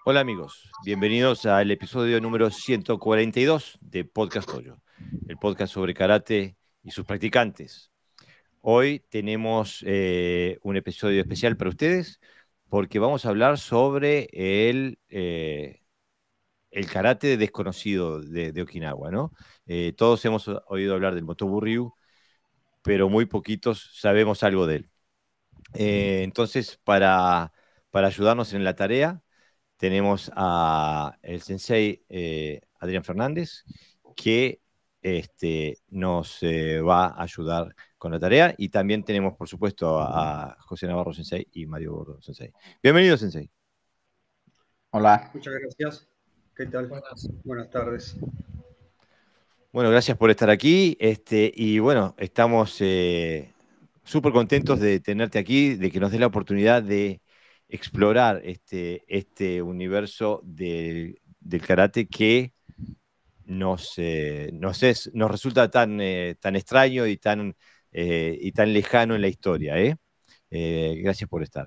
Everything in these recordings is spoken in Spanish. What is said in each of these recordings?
Hola amigos, bienvenidos al episodio número 142 de Podcast Toyo, el podcast sobre karate y sus practicantes. Hoy tenemos un episodio especial para ustedes porque vamos a hablar sobre el karate desconocido de Okinawa, ¿no? Todos hemos oído hablar del Motobu Ryu, pero muy poquitos sabemos algo de él. Entonces, para ayudarnos en la tarea, tenemos a el sensei Adrián Fernández, que nos va a ayudar con la tarea. Y también tenemos, por supuesto, a José Navarro Sensei y Mario Gordo Sensei. Bienvenido, Sensei. Hola. Muchas gracias. ¿Qué tal? Buenas tardes. Bueno, gracias por estar aquí. Y bueno, estamos súper contentos de tenerte aquí, de que nos des la oportunidad de explorar este universo del karate que nos resulta tan extraño y tan lejano en la historia, ¿eh? Gracias por estar.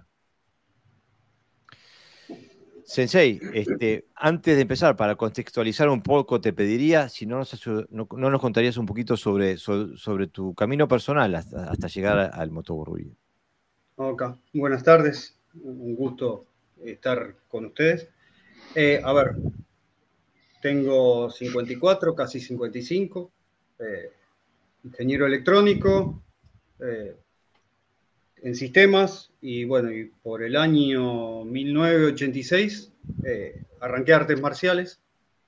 Sensei, antes de empezar, para contextualizar un poco, te pediría si no nos contarías un poquito sobre tu camino personal hasta llegar al Motobu Ryu. Ok, buenas tardes. Un gusto estar con ustedes. A ver, tengo 54, casi 55. Ingeniero electrónico en sistemas. Y bueno, y por el año 1986 arranqué artes marciales.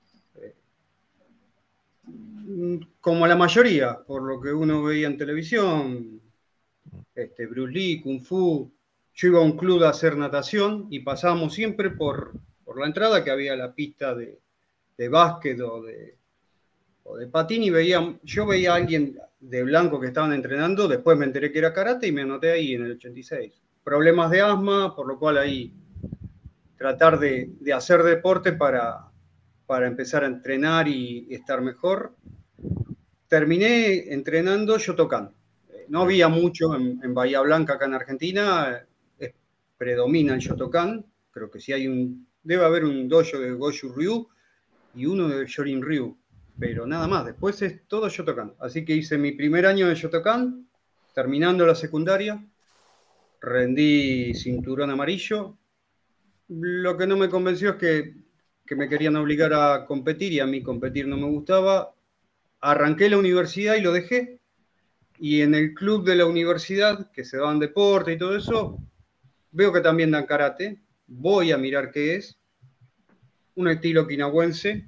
Como la mayoría, por lo que uno veía en televisión, Bruce Lee, Kung Fu. Yo iba a un club a hacer natación y pasábamos siempre por la entrada que había la pista de básquet o de patín y yo veía a alguien de blanco que estaban entrenando, después me enteré que era karate y me anoté ahí en el 86. Problemas de asma, por lo cual ahí tratar de hacer deporte para empezar a entrenar y estar mejor. Terminé entrenando Shotokan. No había mucho en Bahía Blanca, acá en Argentina, predomina el Shotokan. Creo que sí debe haber un dojo de Goshu Ryu y uno de Shorin Ryu, pero nada más. Después es todo Shotokan. Así que hice mi primer año de Shotokan, terminando la secundaria, rendí cinturón amarillo. Lo que no me convenció es que me querían obligar a competir y a mí competir no me gustaba. Arranqué la universidad y lo dejé. Y en el club de la universidad, que se daban deporte y todo eso, veo que también dan karate. Voy a mirar qué es. Un estilo okinawense.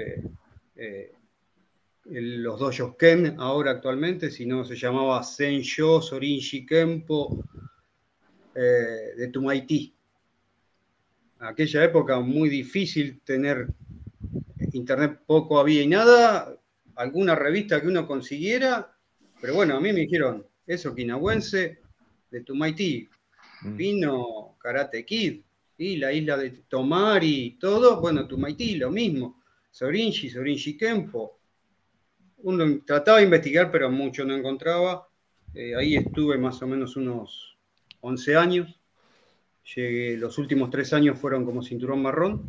Los dojos Ken ahora actualmente, si no se llamaba Sensho, Sorinji Kempo, de Tumaití. En aquella época muy difícil tener internet, poco había y nada, alguna revista que uno consiguiera, pero bueno, a mí me dijeron, es okinawense de Tumaití, vino Karate Kid, y la isla de Tomari y todo, bueno, Tumaití, lo mismo, Sorinji Kempo. Uno trataba de investigar, pero mucho no encontraba. Ahí estuve más o menos unos 11 años. Los últimos 3 años fueron como cinturón marrón.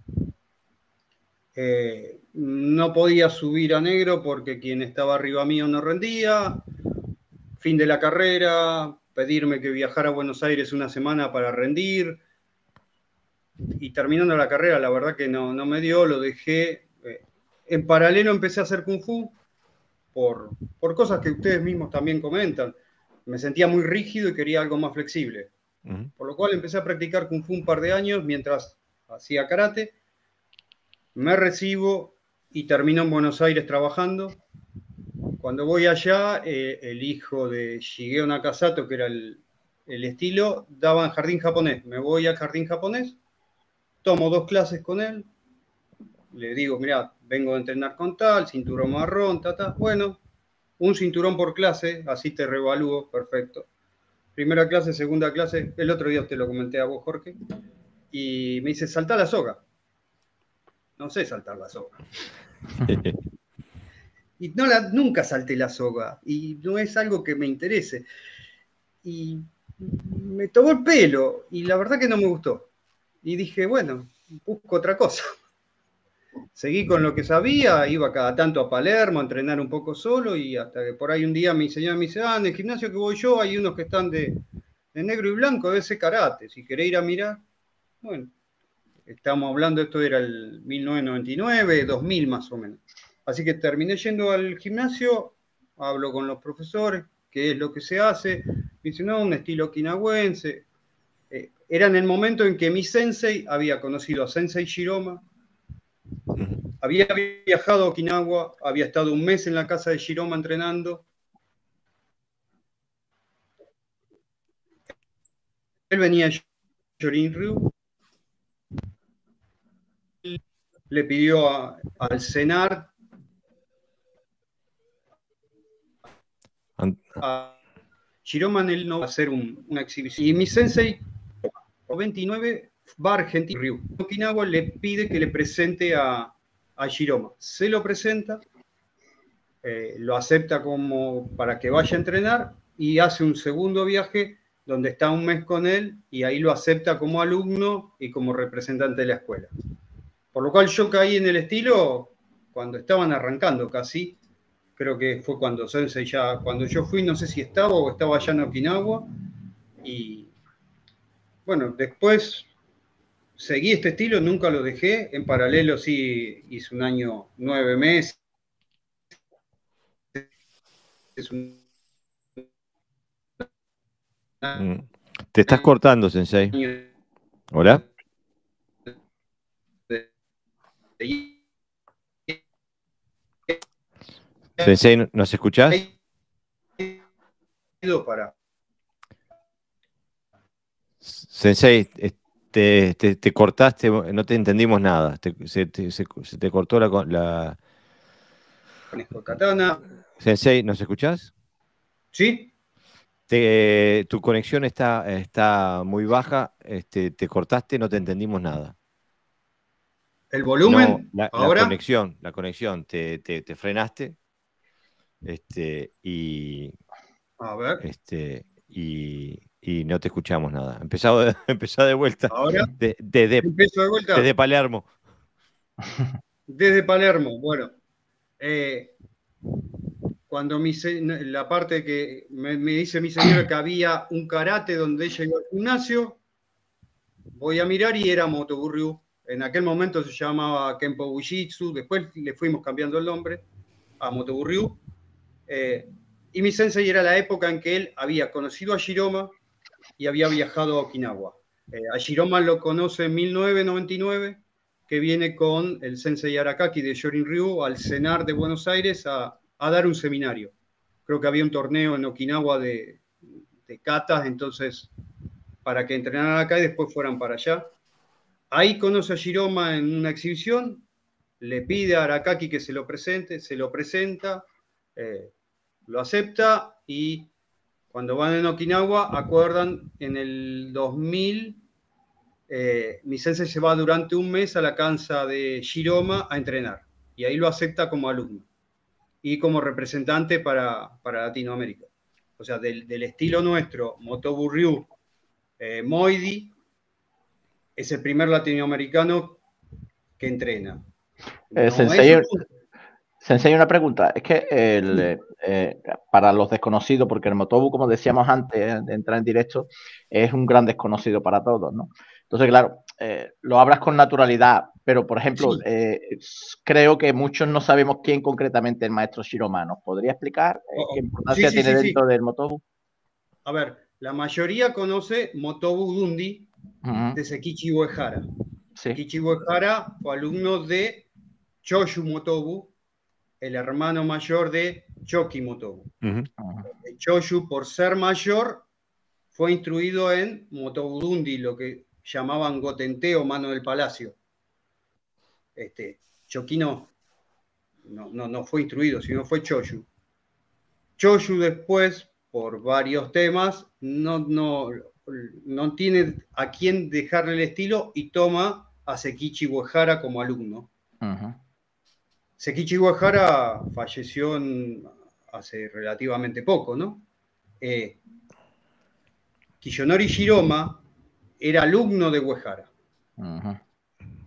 No podía subir a negro porque quien estaba arriba mío no rendía. Fin de la carrera, pedirme que viajara a Buenos Aires una semana para rendir. Y terminando la carrera, la verdad que no me dio, lo dejé. En paralelo empecé a hacer Kung Fu por cosas que ustedes mismos también comentan. Me sentía muy rígido y quería algo más flexible. Por lo cual empecé a practicar Kung Fu un par de años mientras hacía karate. Me recibo y termino en Buenos Aires trabajando. Cuando voy allá, el hijo de Shigeo Nakasato, que era el estilo, daba en jardín japonés. Me voy al jardín japonés, tomo 2 clases con él, le digo, mirá, vengo a entrenar con tal, cinturón marrón, bueno, un cinturón por clase, así te revalúo, perfecto. Primera clase, segunda clase, el otro día te lo comenté a vos, Jorge, y me dice, saltá la soga. No sé saltar la soga. Y nunca salté la soga, y no es algo que me interese. Y me tomó el pelo, y la verdad que no me gustó. Y dije, bueno, busco otra cosa. Seguí con lo que sabía, iba cada tanto a Palermo a entrenar un poco solo y hasta que por ahí un día mi señora me dice, en el gimnasio que voy yo hay unos que están de negro y blanco, de ese karate, si querés ir a mirar. Bueno, estamos hablando, esto era el 1999, 2000 más o menos. Así que terminé yendo al gimnasio, hablo con los profesores, qué es lo que se hace. Me dicen, no, un estilo okinawense. Era en el momento en que mi sensei había conocido a Sensei Shiroma, había viajado a Okinawa, había estado un mes en la casa de Shiroma entrenando. Él venía a Shorin-ryu, le pidió al CENAR a Shiroma en él no va a hacer una exhibición. Y mi sensei, 29, va a Argentina. Ryu. Okinawa le pide que le presente a Shiroma. Se lo presenta, lo acepta como para que vaya a entrenar y hace un segundo viaje donde está un mes con él y ahí lo acepta como alumno y como representante de la escuela. Por lo cual yo caí en el estilo cuando estaban arrancando casi. Creo que fue cuando Sensei ya, cuando yo fui, no sé si estaba o estaba allá en Okinawa. Y bueno, después seguí este estilo, nunca lo dejé. En paralelo sí hice un año, 9 meses. Te estás cortando, Sensei. ¿Hola? Sensei, ¿nos escuchás? Sensei, te cortaste, no te entendimos nada. Se te cortó la... Katana. Sensei, ¿nos escuchás? ¿Sí? Tu conexión está muy baja, te cortaste, no te entendimos nada. ¿El volumen? No, ¿Ahora? la conexión, te frenaste A ver. Y no te escuchamos nada. Empezá de vuelta. ¿Ahora? Empiezo de vuelta. Desde Palermo. Desde Palermo, bueno. Cuando la parte que me dice mi señora que había un karate donde ella iba al gimnasio, voy a mirar y era Motobu-ryu. En aquel momento se llamaba Kenpo Bujitsu, después le fuimos cambiando el nombre a Motobu-ryu. Y mi sensei era la época en que él había conocido a Shiroma y había viajado a Okinawa. A Shiroma lo conoce en 1999, que viene con el sensei Arakaki de Shorin-ryu al CENAR de Buenos Aires a dar un seminario. Creo que había un torneo en Okinawa de katas, entonces para que entrenaran acá y después fueran para allá. Ahí conoce a Shiroma en una exhibición, le pide a Arakaki que se lo presente, se lo presenta, lo acepta y cuando van en Okinawa acuerdan en el 2000, mi sensei se va durante un mes a la casa de Shiroma a entrenar y ahí lo acepta como alumno y como representante para Latinoamérica. O sea, del estilo nuestro, Motobu-ryu, Moidi es el primer latinoamericano que entrena. No Sensei, una pregunta. Es que para los desconocidos, porque el Motobu, como decíamos antes de entrar en directo, es un gran desconocido para todos, ¿no? Entonces, claro, lo hablas con naturalidad, pero, por ejemplo, sí. Creo que muchos no sabemos quién concretamente es el maestro Shiroma. ¿Nos podría explicar qué importancia tiene dentro del Motobu? A ver, la mayoría conoce Motobu Dundi de Sekichi Uehara. Sí. Sekichi Uehara fue alumno de Choshu Motobu, el hermano mayor de Choki Motobu. Choshu, por ser mayor, fue instruido en Motobu Dundi, lo que llamaban Gotente o mano del palacio. Choki no fue instruido, sino fue Choshu. Choshu después, por varios temas, no tiene a quién dejarle el estilo y toma a Sekichi Uehara como alumno. Sekichi Uehara falleció hace relativamente poco, ¿no? Kiyonori Shiroma era alumno de Uehara.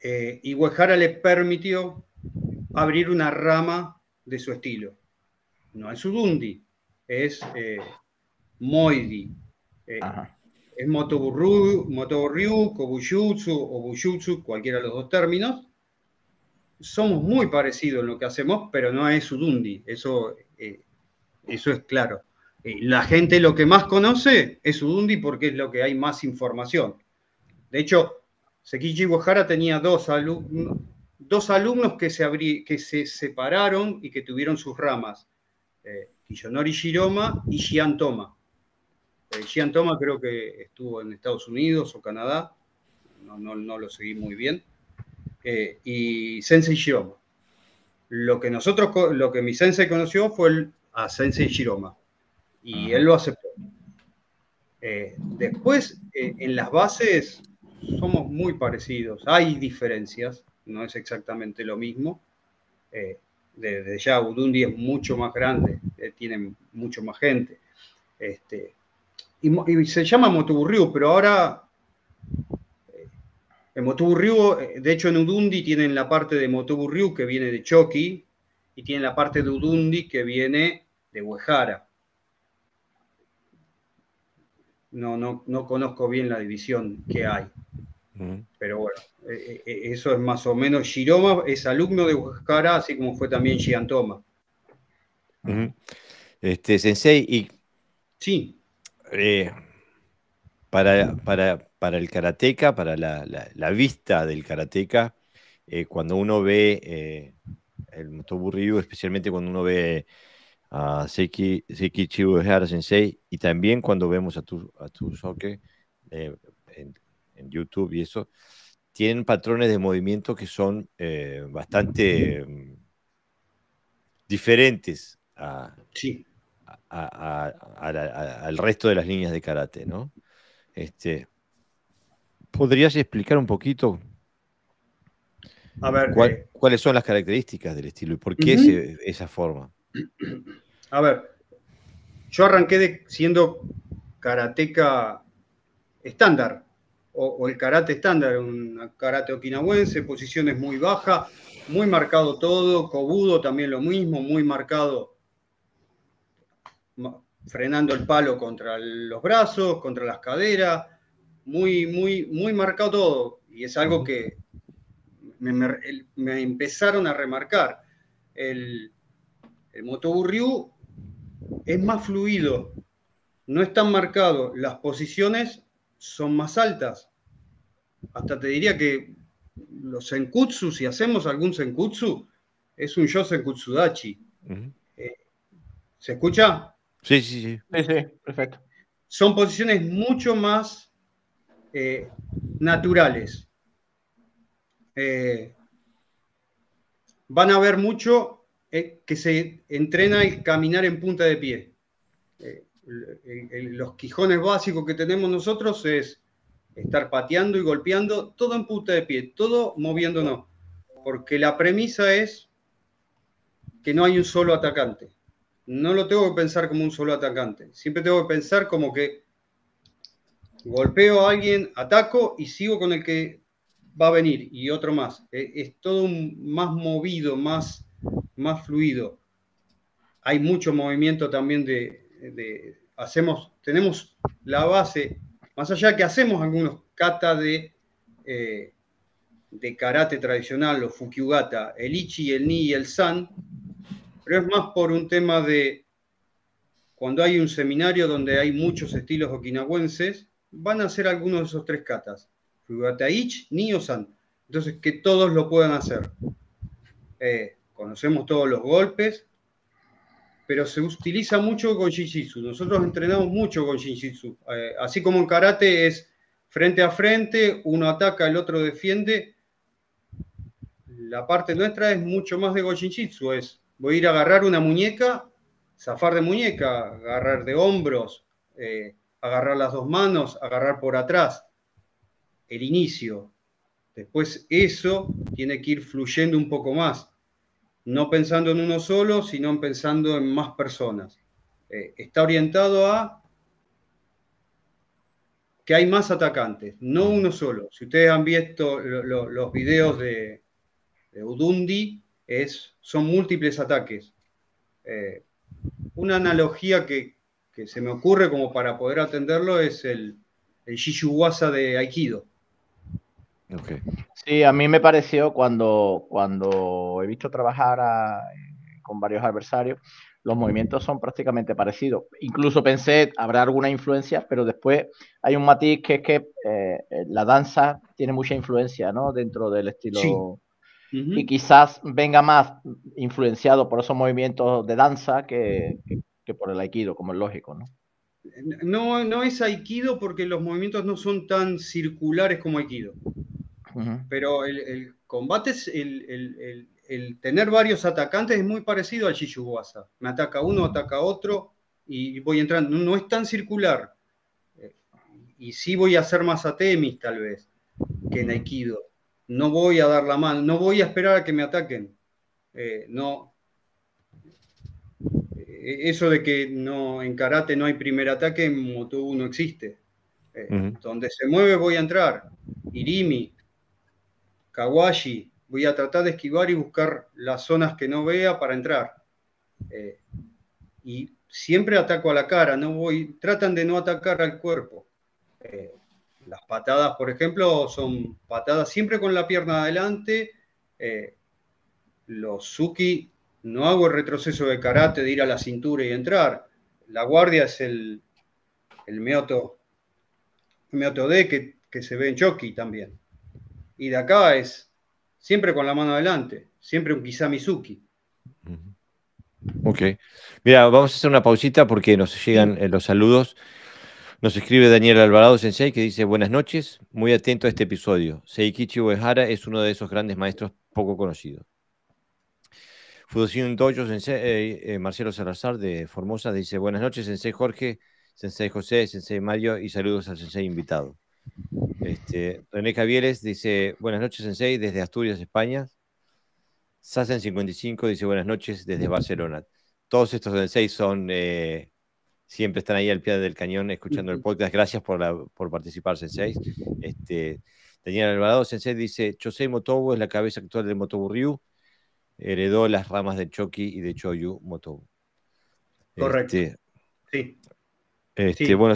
y Uehara le permitió abrir una rama de su estilo. No es Udundi, es Moidi, es Motobu-ryu, Kobujutsu o Bujutsu, cualquiera de los dos términos. Somos muy parecidos en lo que hacemos, pero no es Udundi, eso es claro. La gente lo que más conoce es Udundi porque es lo que hay más información. De hecho, Sekichi Uehara tenía dos alumnos que se separaron y que tuvieron sus ramas. Kiyonori Shiroma y Shian Toma. Shian Toma creo que estuvo en Estados Unidos o Canadá, no lo seguí muy bien. Y Sensei Shiroma. Lo que mi sensei conoció fue a Sensei Shiroma. Y él lo aceptó. Después, en las bases somos muy parecidos. Hay diferencias, no es exactamente lo mismo. Desde ya Udundi es mucho más grande, tiene mucho más gente. Y se llama Motobu-ryu, pero ahora el Motobu-ryu, de hecho en Udundi tienen la parte de Motobu-ryu que viene de Choki y tienen la parte de Udundi que viene de Uehara. No conozco bien la división que hay. Pero bueno, eso es más o menos. Shiroma es alumno de Uehara, así como fue también Shian Toma. Sensei, y sí. Para el karateca, para la vista del karateca, cuando uno ve el Motobu-ryu, especialmente cuando uno ve a Sekichi Uehara Sensei, y también cuando vemos a Tusoke en YouTube y eso, tienen patrones de movimiento que son bastante diferentes al resto de las líneas de karate, ¿no? ¿Podrías explicar un poquito a ver, cuáles son las características del estilo y por qué esa forma? A ver, yo arranqué siendo karateca estándar, o el karate estándar, un karate okinawense, posiciones muy bajas, muy marcado todo, kobudo también lo mismo, muy marcado, frenando el palo contra los brazos, contra las caderas, muy marcado todo, y es algo que me empezaron a remarcar. El Motobu-ryu es más fluido, no es tan marcado, las posiciones son más altas. Hasta te diría que los senkutsu, si hacemos algún senkutsu, es un yo senkutsudachi. ¿Se escucha? Sí, perfecto. Son posiciones mucho más naturales. Van a ver mucho que se entrena el caminar en punta de pie. Los quijones básicos que tenemos nosotros es estar pateando y golpeando, todo en punta de pie, todo moviéndonos, porque la premisa es que no hay un solo atacante. No lo tengo que pensar como un solo atacante, siempre tengo que pensar como que golpeo a alguien, ataco y sigo con el que va a venir y otro más. Es todo más movido, más fluido. Hay mucho movimiento también tenemos la base, más allá que hacemos algunos kata de karate tradicional, los fukyugata, el ichi, el ni y el san, pero es más por un tema de cuando hay un seminario donde hay muchos estilos okinawenses, van a hacer algunos de esos tres katas, fukyugata ichi, ni o san, entonces que todos lo puedan hacer. Conocemos todos los golpes, pero se utiliza mucho con Jiu-Jitsu. Nosotros entrenamos mucho con Jiu-Jitsu. Así como en karate es frente a frente, uno ataca, el otro defiende. La parte nuestra es mucho más de Jiu-Jitsu. Voy a ir a agarrar una muñeca, zafar de muñeca, agarrar de hombros, agarrar las dos manos, agarrar por atrás. El inicio. Después eso tiene que ir fluyendo un poco más. No pensando en uno solo, sino pensando en más personas. Está orientado a que hay más atacantes, no uno solo. Si ustedes han visto los videos de Udundi, son múltiples ataques. Una analogía que se me ocurre como para poder atenderlo es el Shishuwasa de Aikido. Okay. Sí, a mí me pareció cuando he visto trabajar con varios adversarios, los movimientos son prácticamente parecidos. Incluso pensé, habrá alguna influencia, pero después hay un matiz que es que la danza tiene mucha influencia, ¿no? Dentro del estilo. Sí. Y quizás venga más influenciado por esos movimientos de danza que por el aikido, como es lógico, ¿no? No es aikido porque los movimientos no son tan circulares como aikido. Pero el combate, el tener varios atacantes es muy parecido al Shishuwasa. Me ataca uno, ataca otro y voy entrando. No es tan circular. Y sí voy a hacer más atemis tal vez que en aikido. No voy a dar la mano, no voy a esperar a que me ataquen. No. Eso de que en karate no hay primer ataque, en Motobu no existe. Donde se mueve voy a entrar. Irimi, Kawashi, voy a tratar de esquivar y buscar las zonas que no vea para entrar. Y siempre ataco a la cara, tratan de no atacar al cuerpo. Las patadas, por ejemplo, son patadas siempre con la pierna adelante. Los Suki, no hago el retroceso de karate de ir a la cintura y entrar. La guardia es el Myoto De que se ve en Choki también. Y de acá es siempre con la mano adelante, siempre un Kisamizuki. Ok. Mira, vamos a hacer una pausita porque nos llegan los saludos. Nos escribe Daniel Alvarado Sensei que dice: buenas noches, muy atento a este episodio. Seikichi Uehara es uno de esos grandes maestros poco conocidos. Fudoshin Dojo Sensei, Marcelo Salazar de Formosa dice: buenas noches, Sensei Jorge, Sensei José, Sensei Mario y saludos al Sensei invitado. René Cavieres dice: buenas noches, Sensei, desde Asturias, España. Sassen 55 dice: buenas noches desde Barcelona. Todos estos senseis siempre están ahí al pie del cañón escuchando el podcast. Gracias por participar, senseis. Daniel Alvarado Sensei dice: Chosei Motobu es la cabeza actual del Motobu Ryu. Heredó las ramas de Choki y de Choyu Motobu. Correcto. Sí. Bueno,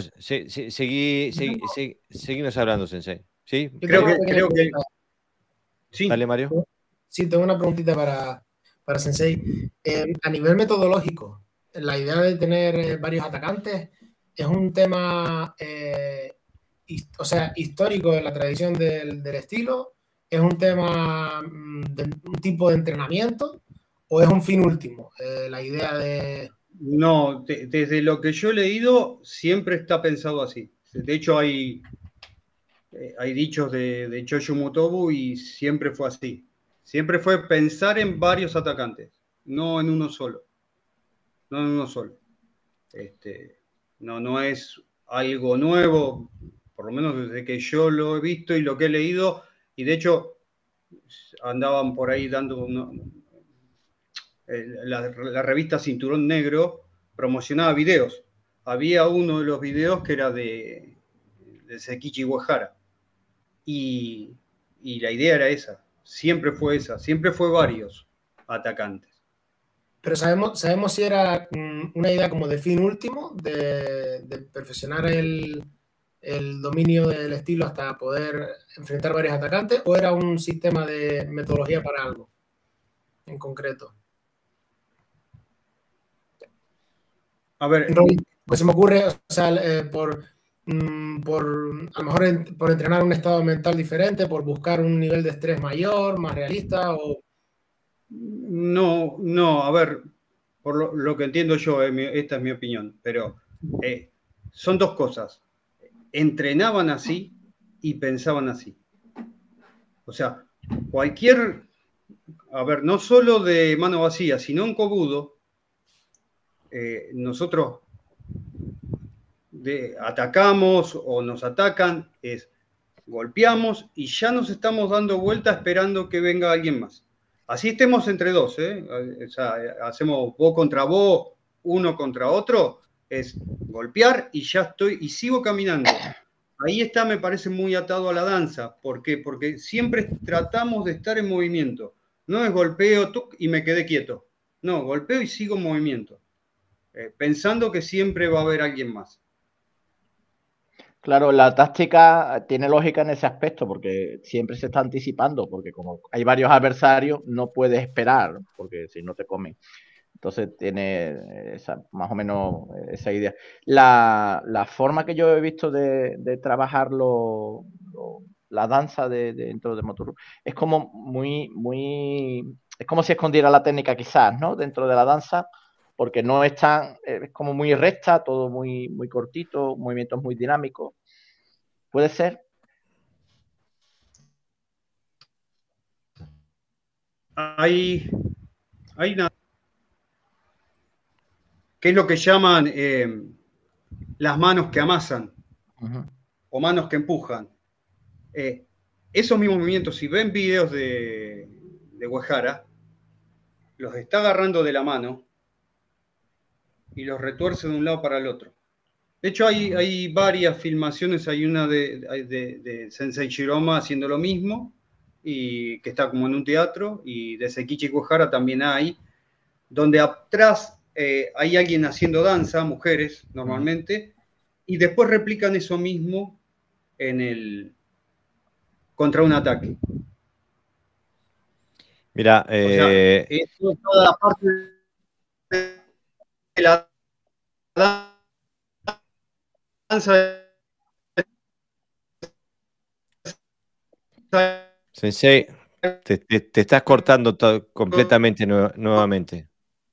seguimos hablando, Sensei. ¿Sí? Creo que... Sí. Dale, Mario. Sí, tengo una preguntita para Sensei. A nivel metodológico, la idea de tener varios atacantes es un tema histórico de la tradición del estilo. ¿Es un tema de un tipo de entrenamiento o es un fin último? La idea de... No, desde lo que yo he leído siempre está pensado así. De hecho hay dichos de Choyu Motobu y siempre fue así. Siempre fue pensar en varios atacantes, no en uno solo. No en uno solo. No es algo nuevo, por lo menos desde que yo lo he visto y lo que he leído. Y de hecho, andaban por ahí dando la revista Cinturón Negro, promocionaba videos. Había uno de los videos que era de Seikichi Uehara. Y la idea era esa. Siempre fue esa. Siempre fue varios atacantes. Pero sabemos si era una idea como de fin último, de perfeccionar el dominio del estilo hasta poder enfrentar varios atacantes, o era un sistema de metodología para algo en concreto. A ver, pues se me ocurre, por a lo mejor por entrenar un estado mental diferente, por buscar un nivel de estrés mayor, más realista, o... No, a ver, por lo que entiendo yo, esta es mi opinión, pero son dos cosas. Entrenaban así y pensaban así. O sea, no solo de mano vacía, sino en Kobudo, nosotros atacamos o nos atacan, golpeamos y ya nos estamos dando vuelta esperando que venga alguien más. Así estemos entre dos, o sea, hacemos vos contra vos, uno contra otro, es golpear y ya estoy, y sigo caminando. ahí está, me parece muy atado a la danza. ¿Por qué? Porque siempre tratamos de estar en movimiento. No es golpeo y me quedé quieto. No, golpeo y sigo en movimiento. Pensando que siempre va a haber alguien más. Claro, la táctica tiene lógica en ese aspecto, porque siempre se está anticipando, porque como hay varios adversarios, no puedes esperar, porque si no te comen. Entonces tiene más o menos esa idea. La forma que yo he visto de trabajar la danza dentro de Motor es como es como si escondiera la técnica quizás, ¿no? Dentro de la danza, porque no es tan, es como muy recta, todo muy cortito, movimientos muy dinámicos. ¿Puede ser? Hay una... ¿Qué es lo que llaman las manos que amasan? O manos que empujan. Esos mismos movimientos, si ven videos de Uehara, los está agarrando de la mano y los retuerce de un lado para el otro. De hecho, hay varias filmaciones, hay una de Sensei Shiroma haciendo lo mismo, y que está como en un teatro, y de Seikichi Uehara también hay, donde atrás hay alguien haciendo danza, mujeres normalmente, y después replican eso mismo contra un ataque. Mira, o sea, eso es toda la parte de la danza. Sensei, te estás cortando completamente nuevamente.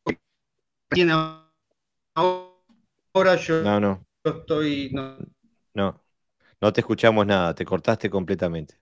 Ahora yo No estoy... No te escuchamos nada, te cortaste completamente.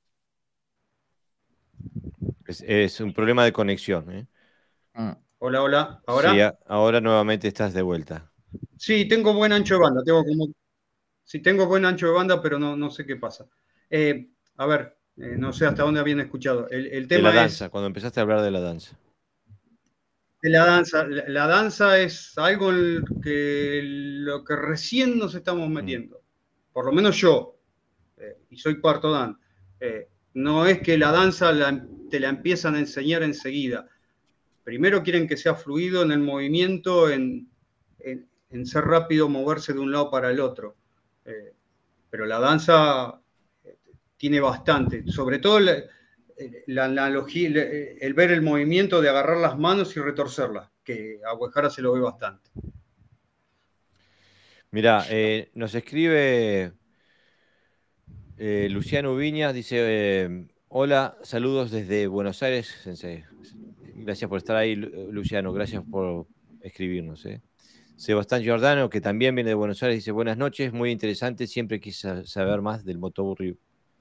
Es un problema de conexión, ¿eh? Hola, ¿ahora? Sí, ahora nuevamente estás de vuelta. Sí, tengo buen ancho de banda, tengo buen ancho de banda, pero no sé qué pasa. A ver, no sé hasta dónde habían escuchado. El tema de la danza, cuando empezaste a hablar de la danza. De la danza. La danza es algo en lo que recién nos estamos metiendo. Por lo menos yo, y soy cuarto dan. No es que la danza te la empiezan a enseñar enseguida. Primero quieren que sea fluido en el movimiento, en ser rápido, moverse de un lado para el otro. Pero la danza tiene bastante, sobre todo la analogía, el ver el movimiento de agarrar las manos y retorcerlas, que a Uehara se lo ve bastante. Mira, nos escribe Luciano Viñas, dice, hola, saludos desde Buenos Aires, Sensei. Gracias por estar ahí, Luciano, gracias por escribirnos. Sebastián Giordano, que también viene de Buenos Aires, dice, buenas noches, muy interesante, siempre quise saber más del Motobu Ryu.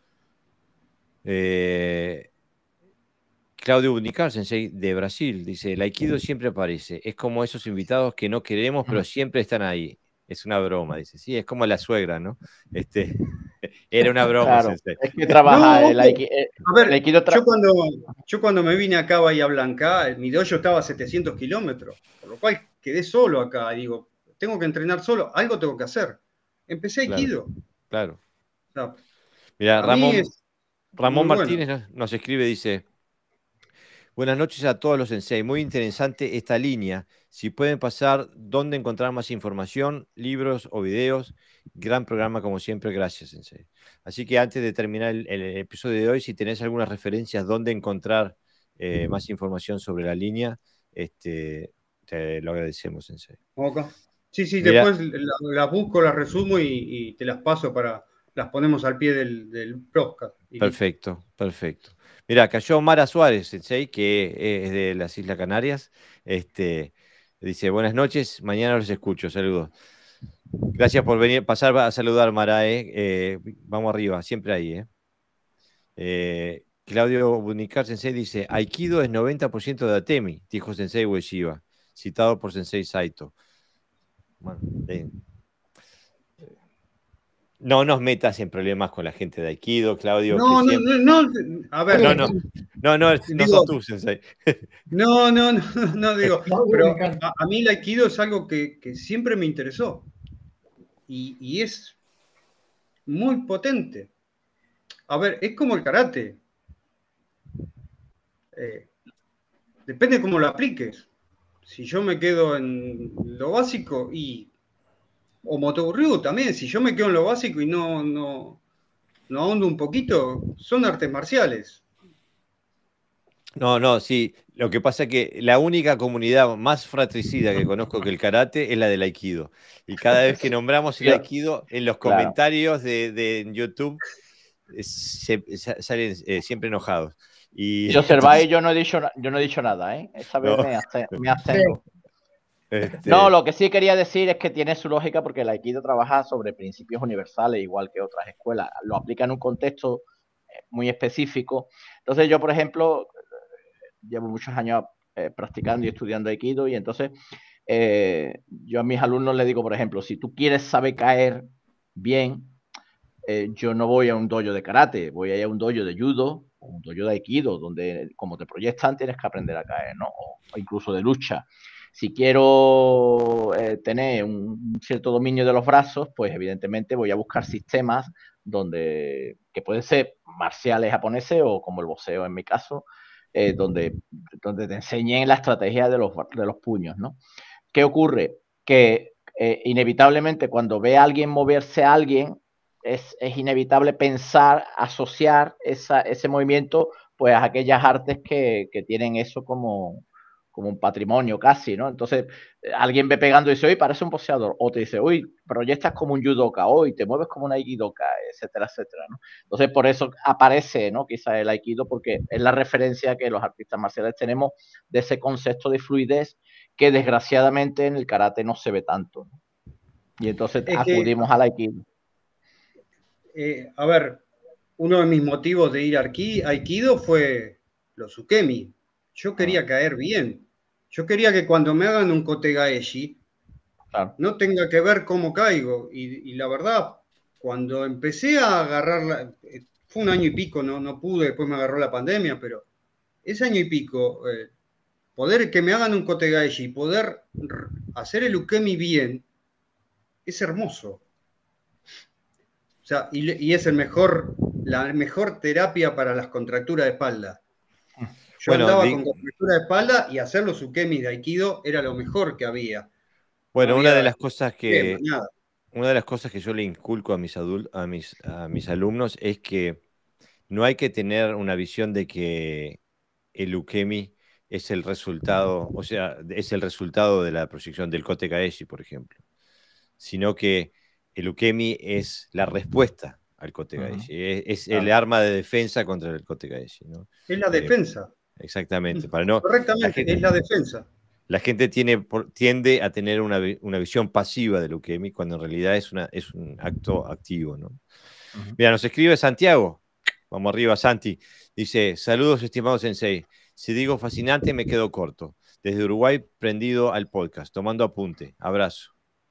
Claudio Bunicar, Sensei de Brasil, dice, el Aikido siempre aparece, es como esos invitados que no queremos, pero siempre están ahí. Es una broma, dice. Sí, es como la suegra, ¿no? Era una broma, claro, Sensei. Es que trabaja No, el Aikido. A ver, yo cuando me vine acá a Bahía Blanca, mi dojo estaba a 700 kilómetros, por lo cual quedé solo acá. Digo, tengo que entrenar solo, algo tengo que hacer. Empecé Aikido. Claro. O sea, mira, Ramón Martínez bueno. nos escribe, dice, buenas noches a todos los sensei, muy interesante esta línea. Si pueden pasar dónde encontrar más información, libros o videos, gran programa como siempre, gracias sensei. Así que antes de terminar el episodio de hoy, si tenés algunas referencias dónde encontrar más información sobre la línea, te lo agradecemos, sensei. Okay. Sí, mira, después las busco, las resumo y te las paso las ponemos al pie del podcast. Perfecto. Mira, cayó Mara Suárez, sensei, que es de las Islas Canarias. Dice, buenas noches, mañana los escucho, saludos. Gracias por pasar a saludar, Mara. Vamos arriba, siempre ahí. Claudio Bunicar, sensei, dice, Aikido es 90% de Atemi, dijo Sensei Ueshiba, citado por Sensei Saito. Bueno, no nos metas en problemas con la gente de Aikido, Claudio. No, a ver. No sos tú, Sensei. No, digo, pero a mí el Aikido es algo que siempre me interesó. Y es muy potente. A ver, es como el karate. Depende cómo lo apliques. Si yo me quedo en lo básico o Motoburyu también, si yo me quedo en lo básico y no ahondo un poquito, son artes marciales. No, sí. Lo que pasa es que la única comunidad más fratricida que conozco que el karate es la del Aikido. Y cada vez que nombramos el Aikido, en los Claro. comentarios de YouTube salen siempre enojados. Y Si observáis, yo no he dicho nada, ¿eh? Esta vez me abstengo. No, lo que sí quería decir es que tiene su lógica porque el Aikido trabaja sobre principios universales, igual que otras escuelas. Lo aplica en un contexto muy específico. Entonces yo, por ejemplo, llevo muchos años practicando y estudiando Aikido y entonces yo a mis alumnos les digo, por ejemplo, si tú quieres saber caer bien, yo no voy a un dojo de karate, voy a ir a un dojo de judo o un dojo de Aikido, donde como te proyectan tienes que aprender a caer, ¿no? O incluso de lucha. Si quiero tener un cierto dominio de los brazos, pues evidentemente voy a buscar sistemas que pueden ser marciales japoneses o como el boxeo en mi caso, donde te enseñen la estrategia de los puños, ¿no? ¿Qué ocurre? Que inevitablemente cuando ve a alguien moverse a alguien, es inevitable pensar, asociar ese movimiento pues a aquellas artes que tienen eso como un patrimonio casi, ¿no? Entonces, alguien ve pegando y dice, uy, parece un boxeador, o te dice, uy, proyectas como un judoka, hoy te mueves como un aikidoka, etcétera, etcétera, ¿no? Entonces, por eso aparece, ¿no? Quizás el aikido, porque es la referencia que los artistas marciales tenemos de ese concepto de fluidez que desgraciadamente en el karate no se ve tanto, ¿no? Y entonces acudimos al aikido. A ver, uno de mis motivos de ir a aikido fue los ukemi. Yo quería caer bien. Yo quería que cuando me hagan un kotegaeshi, claro, no tenga que ver cómo caigo. Y la verdad, cuando empecé a agarrar, fue un año y pico, no pude, después me agarró la pandemia, pero ese año y pico, poder que me hagan un kotegaeshi y poder hacer el ukemi bien, es hermoso. O sea, y es la mejor terapia para las contracturas de espalda. Yo andaba con contractura de espalda y hacer los ukemis de Aikido era lo mejor que había. Bueno, no una de las cosas que yo le inculco a mis alumnos es que no hay que tener una visión de que el ukemi es el resultado, o sea, es el resultado de la proyección del kotegaeshi, por ejemplo, sino que el ukemi es la respuesta al kotegaeshi, es el arma de defensa contra el kotegaeshi, ¿no? Es la defensa. Exactamente. Correctamente, es la defensa. La gente tiende a tener una visión pasiva del ukemi cuando en realidad es un acto activo, ¿no? Mira, nos escribe Santiago. Vamos arriba, Santi. Dice, saludos, estimado sensei. Si digo fascinante, me quedo corto. Desde Uruguay, prendido al podcast, tomando apunte. Abrazo.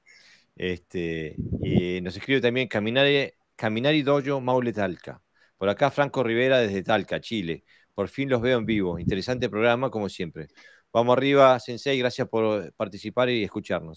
Nos escribe también Caminari Dojo Maule Talca. Por acá, Franco Rivera desde Talca, Chile. Por fin los veo en vivo. Interesante programa, como siempre. Vamos arriba, Sensei. Gracias por participar y escucharnos.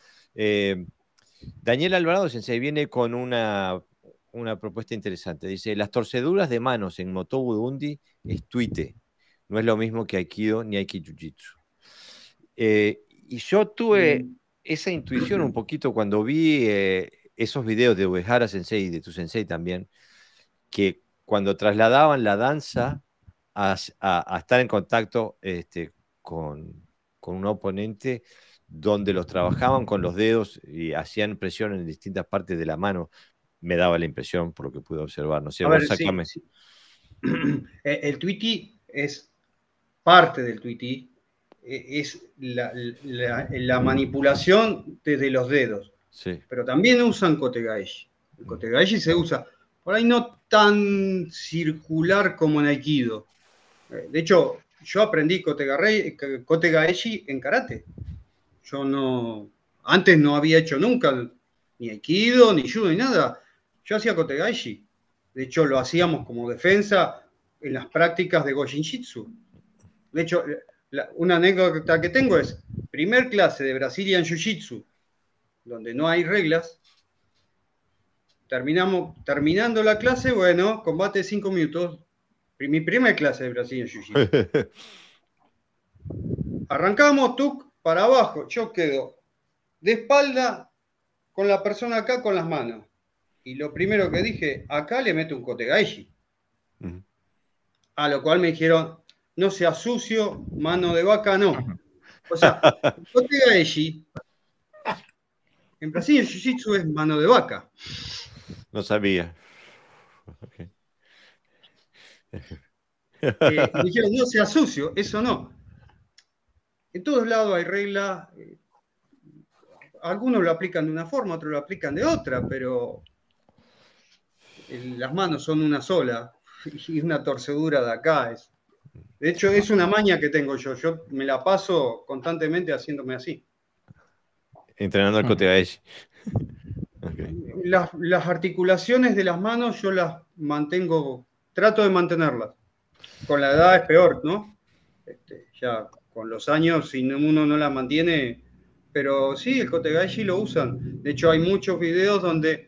Daniel Alvarado, Sensei, viene con una propuesta interesante. Dice, las torceduras de manos en Motobu Undi es tuite. No es lo mismo que Aikido ni Aiki-Jiu-Jitsu. Y yo tuve esa intuición un poquito cuando vi esos videos de Uehara Sensei y de tu Sensei también, que cuando trasladaban la danza a estar en contacto con un oponente, donde los trabajaban con los dedos y hacían presión en distintas partes de la mano, me daba la impresión, por lo que pude observar. No sé, vos sacame. Sí. El tuiti es parte del tuiti, es la manipulación desde los dedos. Sí. Pero también usan kotegaeshi. El kotegaeshi se usa, por ahí no tan circular como en Aikido. De hecho, yo aprendí kotegaeshi en karate. Yo antes no había hecho nunca ni Aikido, ni Judo, ni nada. Yo hacía kotegaeshi. De hecho, lo hacíamos como defensa en las prácticas de Goshin-Jitsu. De hecho, una anécdota que tengo es, primer clase de Brazilian Jiu-Jitsu, donde no hay reglas, terminando la clase, bueno, combate de 5 minutos. Mi primera clase de Brazilian Jiu-Jitsu. Arrancamos, tú para abajo. Yo quedo de espalda con la persona acá con las manos. Y lo primero que dije, acá le meto un kotegaeshi. A lo cual me dijeron, no sea sucio, mano de vaca no. O sea, el kotegaeshi en Brasil el jiu-jitsu es mano de vaca. No sabía. Okay. Me dijeron, no sea sucio, eso no. En todos lados hay reglas. Algunos lo aplican de una forma, otros lo aplican de otra, pero las manos son una sola y una torcedura de acá. De hecho, es una maña que tengo yo. Yo me la paso constantemente haciéndome así. Entrenando al kotegaeshi. Okay. Las articulaciones de las manos yo las mantengo, trato de mantenerlas. Con la edad es peor, ¿no? Ya con los años, si uno no las mantiene, pero sí, el kotegaeshi lo usan. De hecho, hay muchos videos donde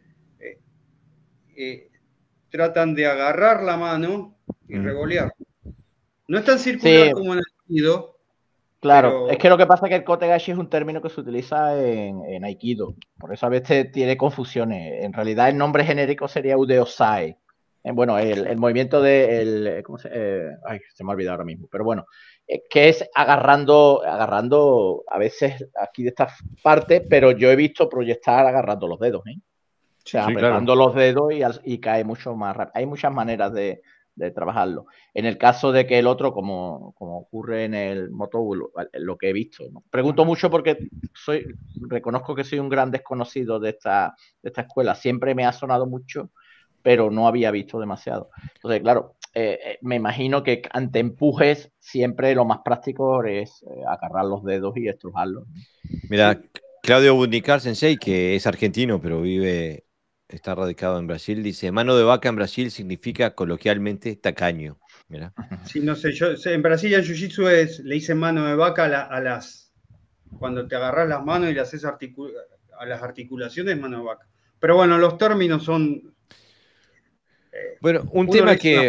tratan de agarrar la mano y revolear. No es tan circular como en el Aikido. Claro, pero... es que lo que pasa es que el kotegaeshi es un término que se utiliza en Aikido. Por eso a veces tiene confusiones. En realidad el nombre genérico sería Udeosai. Bueno, el movimiento de... ¿cómo se me ha olvidado ahora mismo. Pero bueno, que es agarrando a veces aquí de esta parte, pero yo he visto proyectar agarrando los dedos. O sea, apretando los dedos y cae mucho más rápido. Hay muchas maneras de trabajarlo. En el caso de que el otro, como ocurre en el Motobu, lo que he visto, ¿no? Pregunto mucho porque reconozco que soy un gran desconocido de esta escuela. Siempre me ha sonado mucho, pero no había visto demasiado. Entonces, claro, me imagino que ante empujes siempre lo más práctico es agarrar los dedos y estrujarlos, ¿no? Mira, Claudio Bunicar Sensei, que es argentino, pero está radicado en Brasil, dice, mano de vaca en Brasil significa coloquialmente tacaño. Mirá. Sí, no sé, yo en Brasil el jiu-jitsu le dicen mano de vaca cuando te agarras las manos y le haces a las articulaciones, mano de vaca. Pero bueno, los términos son... bueno, un tema que...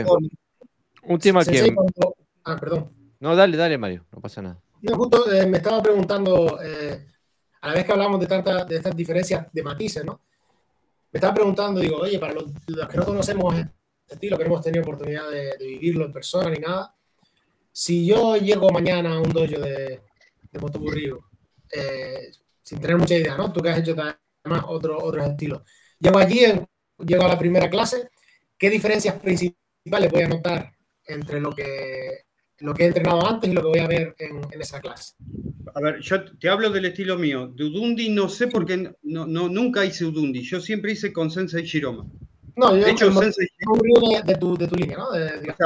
perdón. No, dale, Mario, no pasa nada. No, justo me estaba preguntando, a la vez que hablamos de estas diferencias de matices, ¿no? Me estaba preguntando, digo, oye, para los que no conocemos este estilo, que no hemos tenido oportunidad de vivirlo en persona ni nada, si yo llego mañana a un dojo de Motobu Ryu, sin tener mucha idea, ¿no? Tú que has hecho además otros estilos. Llego allí, llego a la primera clase, ¿qué diferencias principales voy a notar entre lo que he entrenado antes y lo que voy a ver en esa clase? A ver, yo te hablo del estilo mío. De Udundi no sé porque nunca hice Udundi. Yo siempre hice con Sensei Shiroma. No, de hecho, Sensei de tu línea, ¿no?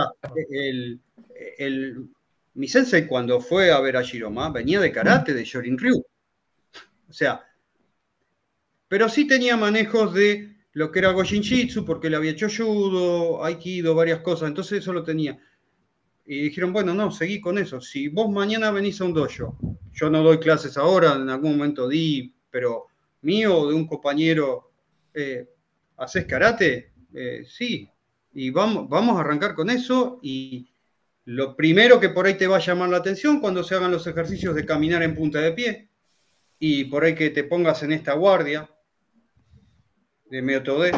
Mi Sensei cuando fue a ver a Shiroma venía de karate, de Shorin Ryu. O sea, pero sí tenía manejos de lo que era Goshinjitsu, porque le había hecho judo, aikido, varias cosas. Entonces eso lo tenía. Y dijeron, bueno, no, seguí con eso. Si vos mañana venís a un dojo, yo no doy clases ahora, en algún momento di, pero mío o de un compañero, ¿hacés karate? Sí. Y vamos a arrancar con eso. Y lo primero que por ahí te va a llamar la atención cuando se hagan los ejercicios de caminar en punta de pie, y por ahí que te pongas en esta guardia de Myoto-de,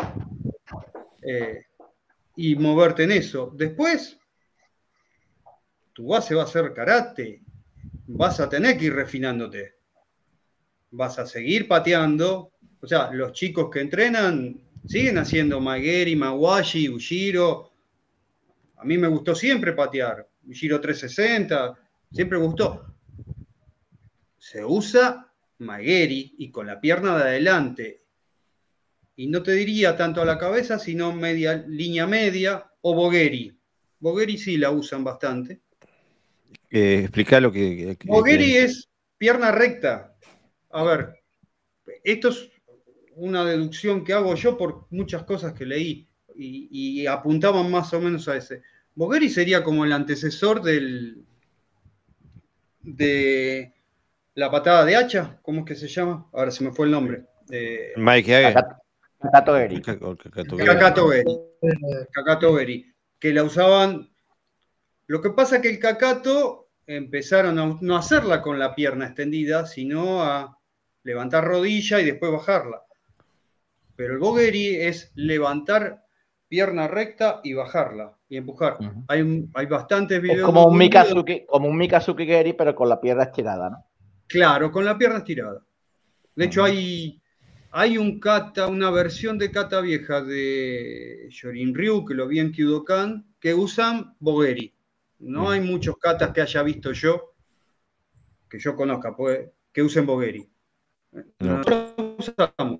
y moverte en eso. Después, tu base va a ser karate, vas a tener que ir refinándote, vas a seguir pateando. O sea, los chicos que entrenan siguen haciendo Maegeri, Mawashi, Ushiro. A mí me gustó siempre patear, Ushiro 360, siempre gustó. Se usa Maegeri y con la pierna de adelante, y no te diría tanto a la cabeza, sino línea media o Bogeri. Bogeri sí la usan bastante. Explica lo que... Bogeri es pierna recta. A ver, esto es una deducción que hago yo por muchas cosas que leí y apuntaban más o menos a ese. Bogeri sería como el antecesor de la patada de hacha, ¿cómo es que se llama? Ahora se me fue el nombre. Mike Hager. Kakato-eri. Kakato-eri, que la usaban. Lo que pasa es que el Kakato empezaron a no hacerla con la pierna extendida, sino a levantar rodilla y después bajarla. Pero el Bogeri es levantar pierna recta y bajarla y empujar. Hay bastantes videos. Como un Mikazuki Geri, pero con la pierna estirada, ¿no? Claro, con la pierna estirada. De hecho, hay un kata, una versión de kata vieja de Shorin-ryu, que lo vi en Kyudokan, que usan Bogeri. No hay muchos katas que haya visto yo, que yo conozca, pues, que usen Bogeri. No. Nosotros usamos.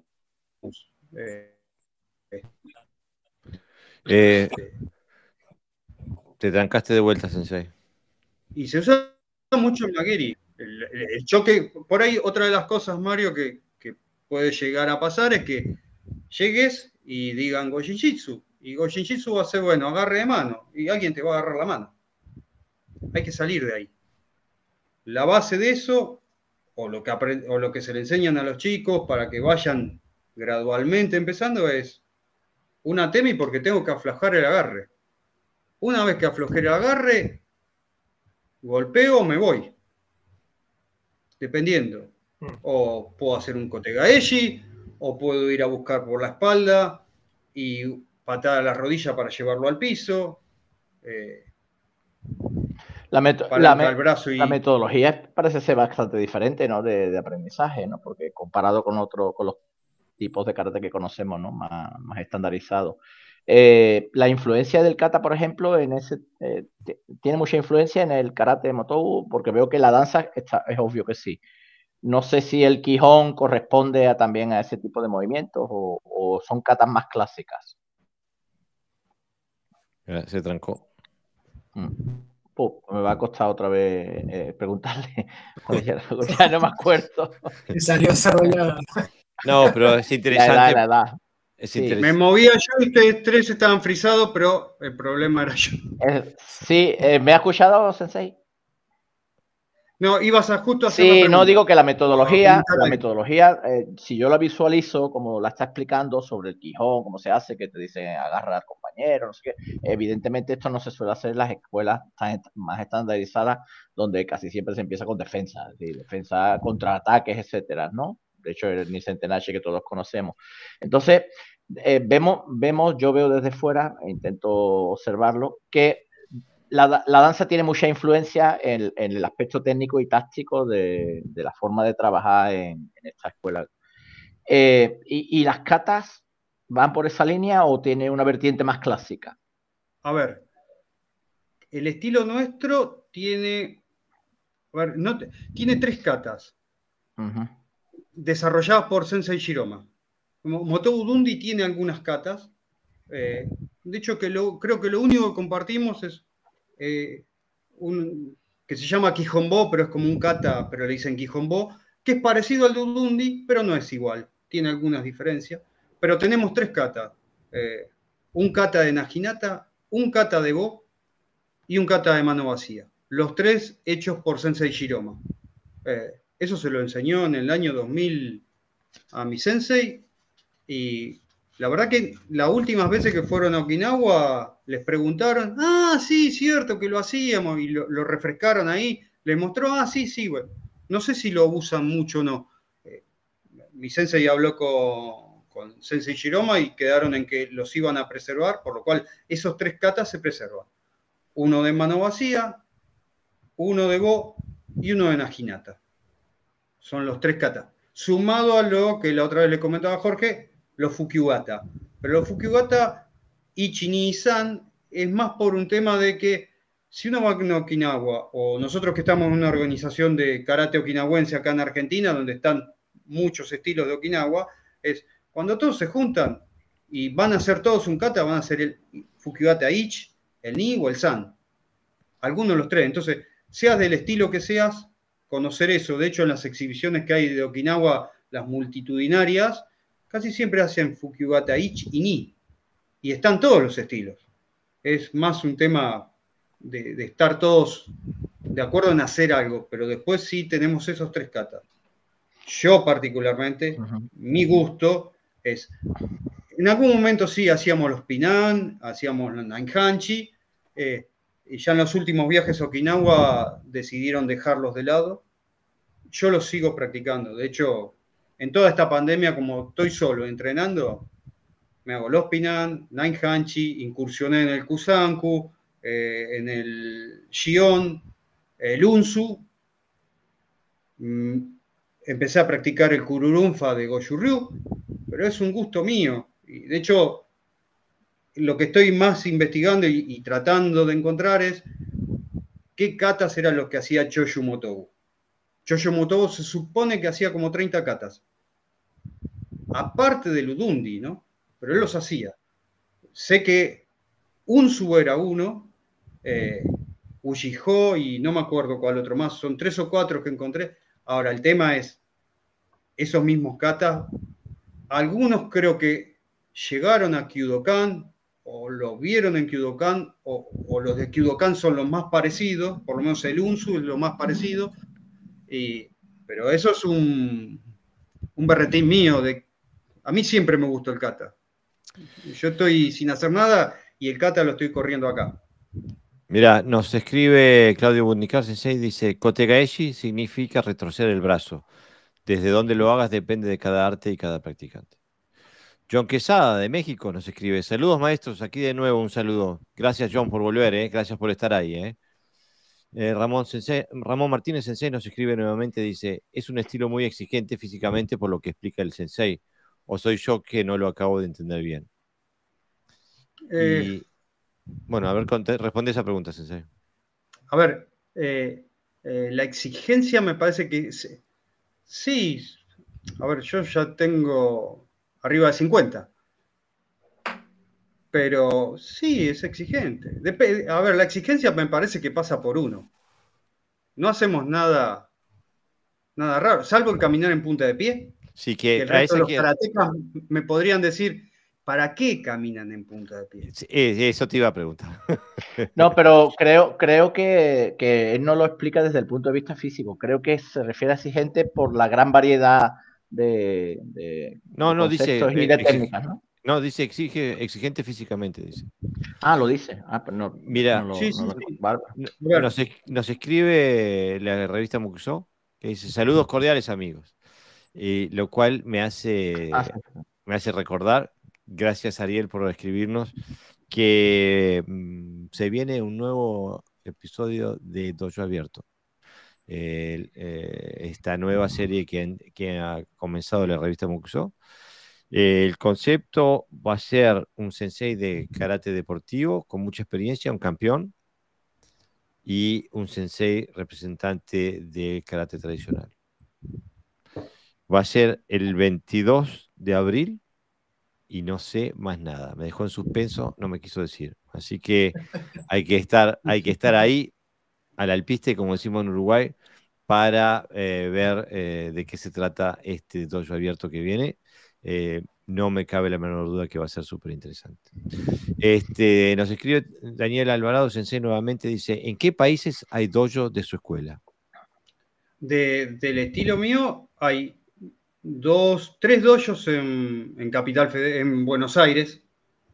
Te trancaste de vuelta, Sensei. Y se usa mucho el Nageri. El choque, por ahí otra de las cosas, Mario, que puede llegar a pasar es que llegues y digan Goshinjitsu. Y Goshinjitsu va a ser, bueno, agarre de mano. Y alguien te va a agarrar la mano. Hay que salir de ahí. La base de eso, o lo que se le enseñan a los chicos para que vayan gradualmente empezando, es una temi porque tengo que aflojar el agarre. Una vez que aflojé el agarre, golpeo o me voy. Dependiendo. O puedo hacer un kotegaeshi, o puedo ir a buscar por la espalda y patar a la rodilla para llevarlo al piso. La metodología parece ser bastante diferente, ¿no? De aprendizaje, ¿no? Porque comparado con los tipos de karate que conocemos, ¿no? Más estandarizados. La influencia del kata, por ejemplo, tiene mucha influencia en el karate de Motobu, porque veo que la danza es obvio que sí. No sé si el Kihon corresponde también a ese tipo de movimientos o son katas más clásicas. Se trancó. Me va a costar otra vez preguntarle. Ya no me acuerdo. Y salió desarrollado. No, pero es interesante. La edad. Es sí. Me movía yo y ustedes tres estaban frisados, pero el problema era yo. Sí, ¿me ha escuchado, Sensei? No, ibas a justo hacer Sí, no digo que la metodología, si yo la visualizo como la está explicando sobre el Kihon, cómo se hace, que te dice agarra al compañero, no sé qué, evidentemente esto no se suele hacer en las escuelas más estandarizadas, donde casi siempre se empieza con defensa, ¿sí? Defensa contra ataques, etcétera, ¿no? De hecho, el Nisentenashi que todos conocemos. Entonces, yo veo desde fuera, e intento observarlo, que la danza tiene mucha influencia en el aspecto técnico y táctico de la forma de trabajar en esta escuela. ¿Y las katas van por esa línea o tiene una vertiente más clásica? A ver, el estilo nuestro tiene tres katas desarrolladas por Sensei Shiroma. Motobu Dundi tiene algunas katas. De hecho, creo que lo único que compartimos es que se llama Kihonbo, pero es como un kata, pero le dicen Kihonbo, que es parecido al de Dundi, pero no es igual. Tiene algunas diferencias. Pero tenemos tres katas. Un kata de Naginata, un kata de Go y un kata de mano vacía. Los tres hechos por Sensei Shiroma. Eso se lo enseñó en el año 2000 a mi sensei y la verdad que las últimas veces que fueron a Okinawa les preguntaron, sí, cierto que lo hacíamos y lo refrescaron ahí, les mostró, sí, bueno. No sé si lo usan mucho o no. Mi sensei habló con Sensei Shiroma y quedaron en que los iban a preservar, por lo cual esos tres katas se preservan. Uno de mano vacía, uno de Go y uno de Naginata. Son los tres katas. Sumado a lo que la otra vez le comentaba a Jorge, los Fukiugata. Pero los Fukiugata Ichi-ni-san es más por un tema de que si uno va a Okinawa, o nosotros que estamos en una organización de karate okinawense acá en Argentina, donde están muchos estilos de Okinawa, es cuando todos se juntan y van a hacer todos un kata, van a hacer el Fukiugata Ich, el Ni o el San. Algunos de los tres. Entonces, seas del estilo que seas, conocer eso. De hecho, en las exhibiciones que hay de Okinawa, las multitudinarias, casi siempre hacen Fukiugata Ich y Ni. Y están todos los estilos. Es más un tema de estar todos de acuerdo en hacer algo, pero después sí tenemos esos tres katas. Yo particularmente, mi gusto En algún momento sí hacíamos los Pinan, hacíamos los Nanhanchi, y ya en los últimos viajes a Okinawa decidieron dejarlos de lado. Yo los sigo practicando. De hecho, en toda esta pandemia, como estoy solo entrenando, me hago los Pinan, Nanhanchi, incursioné en el Kusanku, en el Shion, el Unsu. Empecé a practicar el Kururunfa de Goju-Ryu, pero es un gusto mío. Y de hecho, lo que estoy más investigando y tratando de encontrar es qué katas eran los que hacía Choyu Motobu. Choyu Motobu se supone que hacía como 30 katas. Aparte del Udundi, ¿no? Pero él los hacía. Sé que Unsu era uno, Uchiho y no me acuerdo cuál otro más. Son 3 o 4 que encontré. Ahora, el tema es, esos mismos katas, algunos creo que llegaron a Kyudokan, o lo vieron en Kyudokan, o los de Kyudokan son los más parecidos, por lo menos el Unsu es lo más parecido, pero eso es un berretín mío. A mí siempre me gustó el kata. Yo estoy sin hacer nada y el kata lo estoy corriendo acá. Mira, nos escribe Claudio Budnicar Sensei, dice, Kotegaeshi significa retorcer el brazo. Desde donde lo hagas depende de cada arte y cada practicante. John Quesada, de México, nos escribe, saludos maestros, aquí de nuevo un saludo. Gracias John por volver, gracias por estar ahí. Ramón Martínez Sensei nos escribe nuevamente, dice, es un estilo muy exigente físicamente por lo que explica el Sensei, o soy yo que no lo acabo de entender bien. Y bueno, a ver, responde esa pregunta, Sensei. A ver, la exigencia me parece que sí. A ver, yo ya tengo arriba de 50. Pero sí, es exigente. A ver, la exigencia me parece que pasa por uno. No hacemos nada raro, salvo el caminar en punta de pie. Sí, que el resto de los karatecas me podrían decir, ¿para qué caminan en punta de pie? Eso te iba a preguntar. No, pero creo que él no lo explica desde el punto de vista físico. Creo que se refiere a exigente por la gran variedad de conceptos y de técnicas, ¿no? No, dice exigente físicamente, dice. Ah, lo dice. Ah, pero no. Mira, nos escribe la revista Mukuso, que dice, saludos cordiales amigos. Lo cual me hace recordar, gracias Ariel por escribirnos, que se viene un nuevo episodio de Dojo Abierto. Esta nueva serie que ha comenzado la revista Mukuso. El concepto va a ser un sensei de karate deportivo con mucha experiencia, un campeón, y un sensei representante de karate tradicional. Va a ser el 22 de abril y no sé más nada. Me dejó en suspenso, no me quiso decir. Así que hay que estar ahí al alpiste, como decimos en Uruguay, para ver de qué se trata este dojo abierto que viene. No me cabe la menor duda que va a ser súper interesante. Nos escribe Daniel Alvarado Sensei nuevamente, dice, ¿en qué países hay dojo de su escuela? Del estilo mío hay 3 dojos en Capital Federal, en Buenos Aires.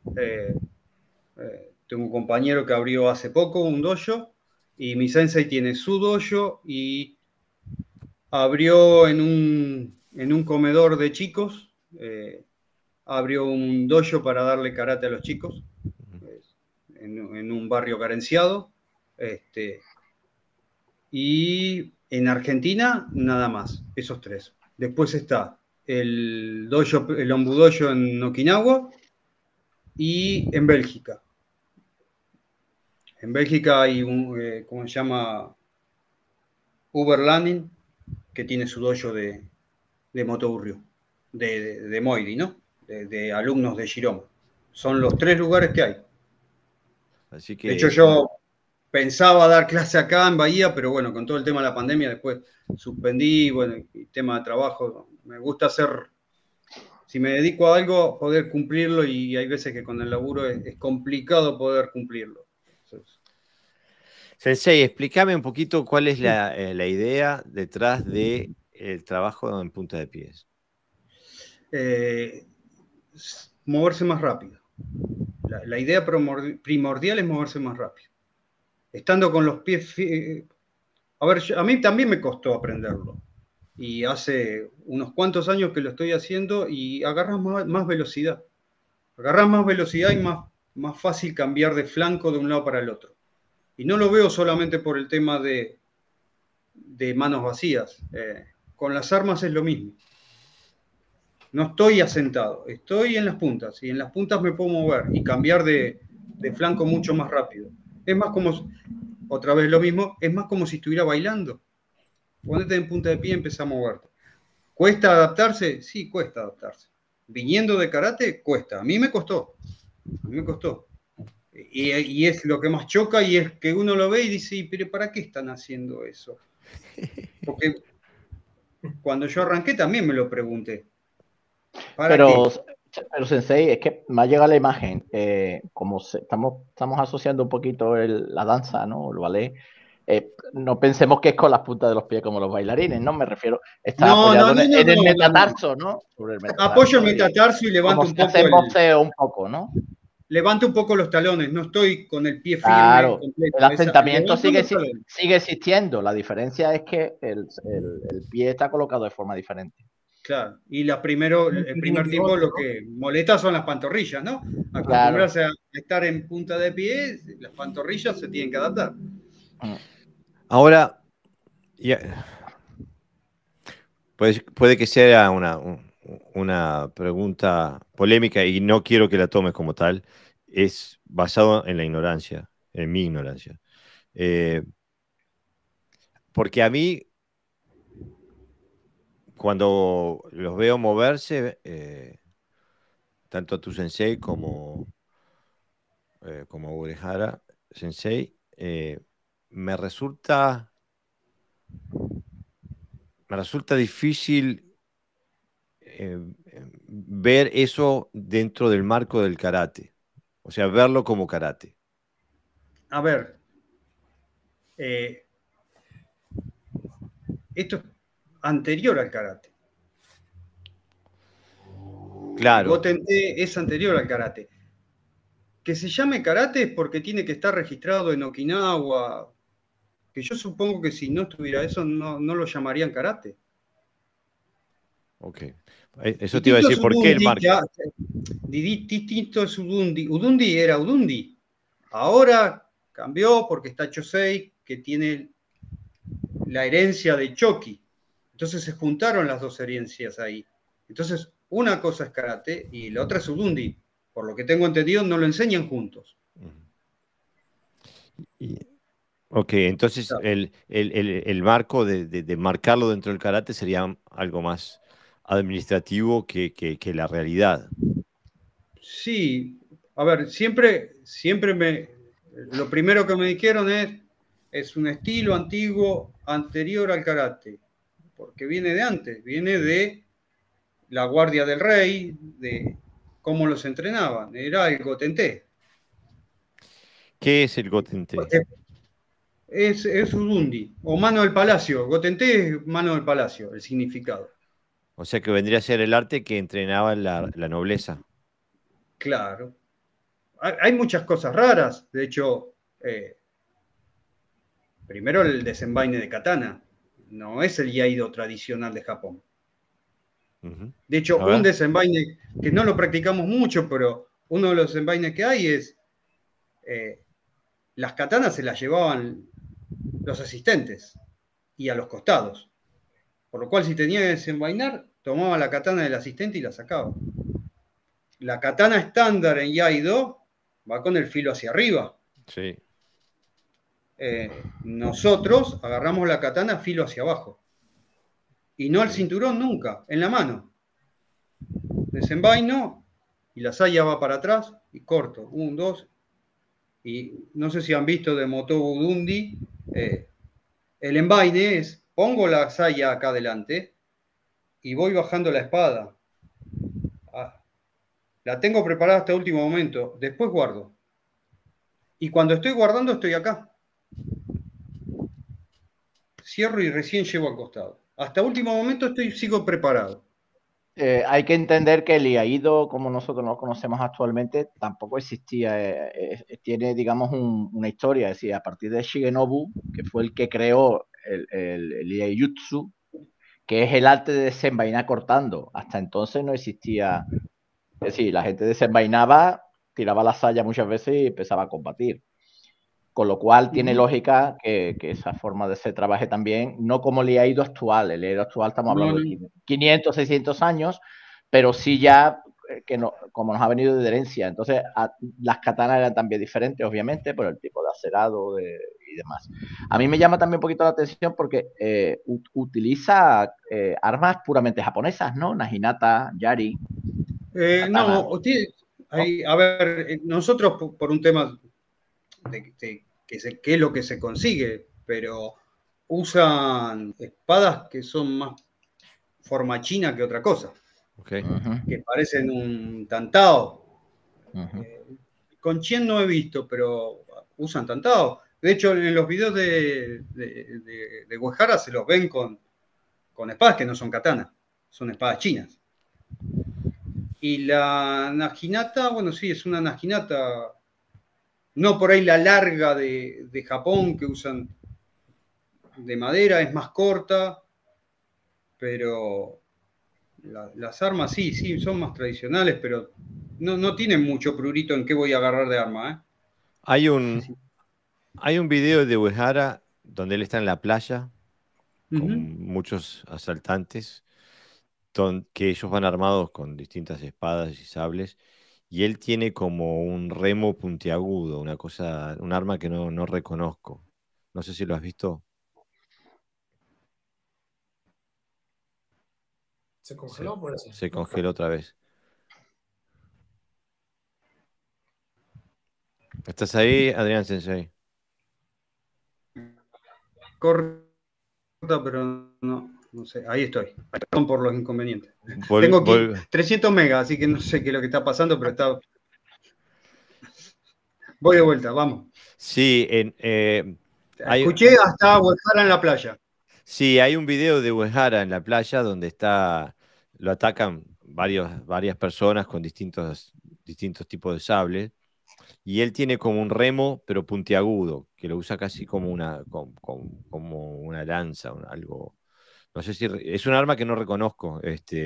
Tengo un compañero que abrió hace poco un dojo y mi sensei tiene su dojo y abrió en un comedor de chicos, abrió un dojo para darle karate a los chicos en un barrio carenciado. Y en Argentina nada más, esos 3. Después está el Ombudojo en Okinawa y en Bélgica. En Bélgica hay ¿cómo se llama? Uberlanding, que tiene su dojo de Motobu Ryu, de Moiri, ¿no? De alumnos de Shiroma. Son los 3 lugares que hay. Así que... De hecho, yo pensaba dar clase acá en Bahía, pero bueno, con todo el tema de la pandemia después suspendí, bueno, el tema de trabajo, me gusta hacer, si me dedico a algo, poder cumplirlo y hay veces que con el laburo es complicado poder cumplirlo. Entonces, Sensei, explícame un poquito cuál es la idea detrás del trabajo en punta de pies. moverse más rápido. La idea primordial es moverse más rápido. Estando con los pies... A ver, a mí también me costó aprenderlo. Y hace unos cuantos años que lo estoy haciendo y agarras más velocidad. Agarras más velocidad y más fácil cambiar de flanco de un lado para el otro. Y no lo veo solamente por el tema de manos vacías. Con las armas es lo mismo. No estoy asentado, estoy en las puntas. Y en las puntas me puedo mover y cambiar de flanco mucho más rápido. Es más como, otra vez lo mismo, es más como si estuviera bailando. Ponete en punta de pie y empezá a moverte. ¿Cuesta adaptarse? Sí, cuesta adaptarse. Viniendo de karate, cuesta. A mí me costó. A mí me costó. Y es lo que más choca y es que uno lo ve y dice, pero ¿para qué están haciendo eso? Porque cuando yo arranqué también me lo pregunté. Pero Sensei, es que me ha llegado la imagen, como estamos asociando un poquito la danza, ¿no? El ballet. No pensemos que es con las puntas de los pies como los bailarines, ¿no? Me refiero, está apoyado en el metatarso, ¿no? Sobre el metatarso, apoyo el metatarso y levanto un poco. Un poco, ¿no? Levanto un poco los talones, no estoy con el pie firme. Claro, completo. El asentamiento sigue existiendo. La diferencia es que el pie está colocado de forma diferente. Claro, y el primer tiempo lo que molesta son las pantorrillas, ¿no? Acostumbrarse a estar en punta de pie, las pantorrillas se tienen que adaptar. Ahora, puede que sea una pregunta polémica y no quiero que la tomes como tal. Es basado en la ignorancia, en mi ignorancia. Porque a mí, cuando los veo moverse, tanto a tu sensei como Uehara Sensei, me resulta difícil ver eso dentro del marco del karate. O sea, verlo como karate. A ver, esto es anterior al karate. Claro. El Goten-te es anterior al karate. Que se llame karate es porque tiene que estar registrado en Okinawa. Que yo supongo que si no estuviera eso, no lo llamarían karate. Ok. Eso te iba a decir, ¿por qué el marco? Distinto es Udundi. Udundi era Udundi. Ahora cambió porque está Chosei, que tiene la herencia de Choki. Entonces se juntaron las dos herencias ahí. Entonces, una cosa es karate y la otra es Udundi. Por lo que tengo entendido, no lo enseñan juntos. Ok, entonces claro. el marco de marcarlo dentro del karate sería algo más administrativo que la realidad. Sí, a ver, siempre lo primero que me dijeron es un estilo antiguo anterior al karate, porque viene de antes, viene de la Guardia del Rey, de cómo los entrenaban, era el Goten-te. ¿Qué es el Goten-te? Es Udundi, o mano del palacio. Goten-te es mano del palacio, el significado. O sea que vendría a ser el arte que entrenaba la nobleza. Claro. Hay muchas cosas raras. De hecho, primero el desenvaine de katana. No es el yaido tradicional de Japón. De hecho, un desenvaine que no lo practicamos mucho, pero uno de los desenvaines que hay es las katanas se las llevaban los asistentes y a los costados. Por lo cual, si tenía que desenvainar, tomaba la katana del asistente y la sacaba. La katana estándar en Yaido va con el filo hacia arriba. Sí. Nosotros agarramos la katana filo hacia abajo. Y no al cinturón nunca, en la mano. Desenvaino y la saya va para atrás y corto. 1, 2. Y no sé si han visto de Motobu Udundi. El envaine es, pongo la saya acá adelante y voy bajando la espada. La tengo preparada hasta el último momento. Después guardo. Y cuando estoy guardando, estoy acá. Cierro y recién llevo al costado. Hasta último momento sigo preparado. Hay que entender que el Iaido, como nosotros lo conocemos actualmente, tampoco existía. Tiene, digamos, una historia. Es decir, a partir de Shigenobu, que fue el que creó el Iaijutsu, que es el arte de desenvainar cortando. Hasta entonces no existía. Es decir, la gente desenvainaba, tiraba la saya muchas veces y empezaba a combatir. Con lo cual tiene lógica que esa forma de se trabaje también, no como el Iaido actual. El Iaido actual estamos hablando de 500, 600 años, pero sí ya, como nos ha venido de herencia. Entonces, las katanas eran también diferentes, obviamente, por el tipo de acerado y demás. A mí me llama también un poquito la atención porque utiliza armas puramente japonesas, ¿no? Naginata, Yari. No, a ver, nosotros por un tema de qué es lo que se consigue, pero usan espadas que son más forma china que otra cosa, Okay. que parecen un tantao. Con Chien no he visto, pero usan tantao. De hecho, en los videos de Uehara se los ven con espadas que no son katanas, son espadas chinas. Y la naginata, bueno, sí, es una naginata, no por ahí la larga de Japón que usan de madera, es más corta, pero las armas sí, son más tradicionales, pero no tienen mucho prurito en qué voy a agarrar de arma, ¿eh? Hay un video de Uehara donde él está en la playa con muchos asaltantes, que ellos van armados con distintas espadas y sables, y él tiene como un remo puntiagudo, un arma que no reconozco. No sé si lo has visto. ¿Se congeló por eso? Se congeló otra vez. ¿Estás ahí, Adrián Sensei? Corta, pero no sé. Ahí estoy. Perdón por los inconvenientes. Tengo aquí 300 megas, así que no sé qué es lo que está pasando, pero está. Voy de vuelta, vamos. Sí, escuché hasta Uehara en la playa. Sí, hay un video de Uehara en la playa donde lo atacan varias personas con distintos tipos de sables. Y él tiene como un remo, pero puntiagudo, que lo usa casi como como una lanza, algo. No sé si es un arma que no reconozco.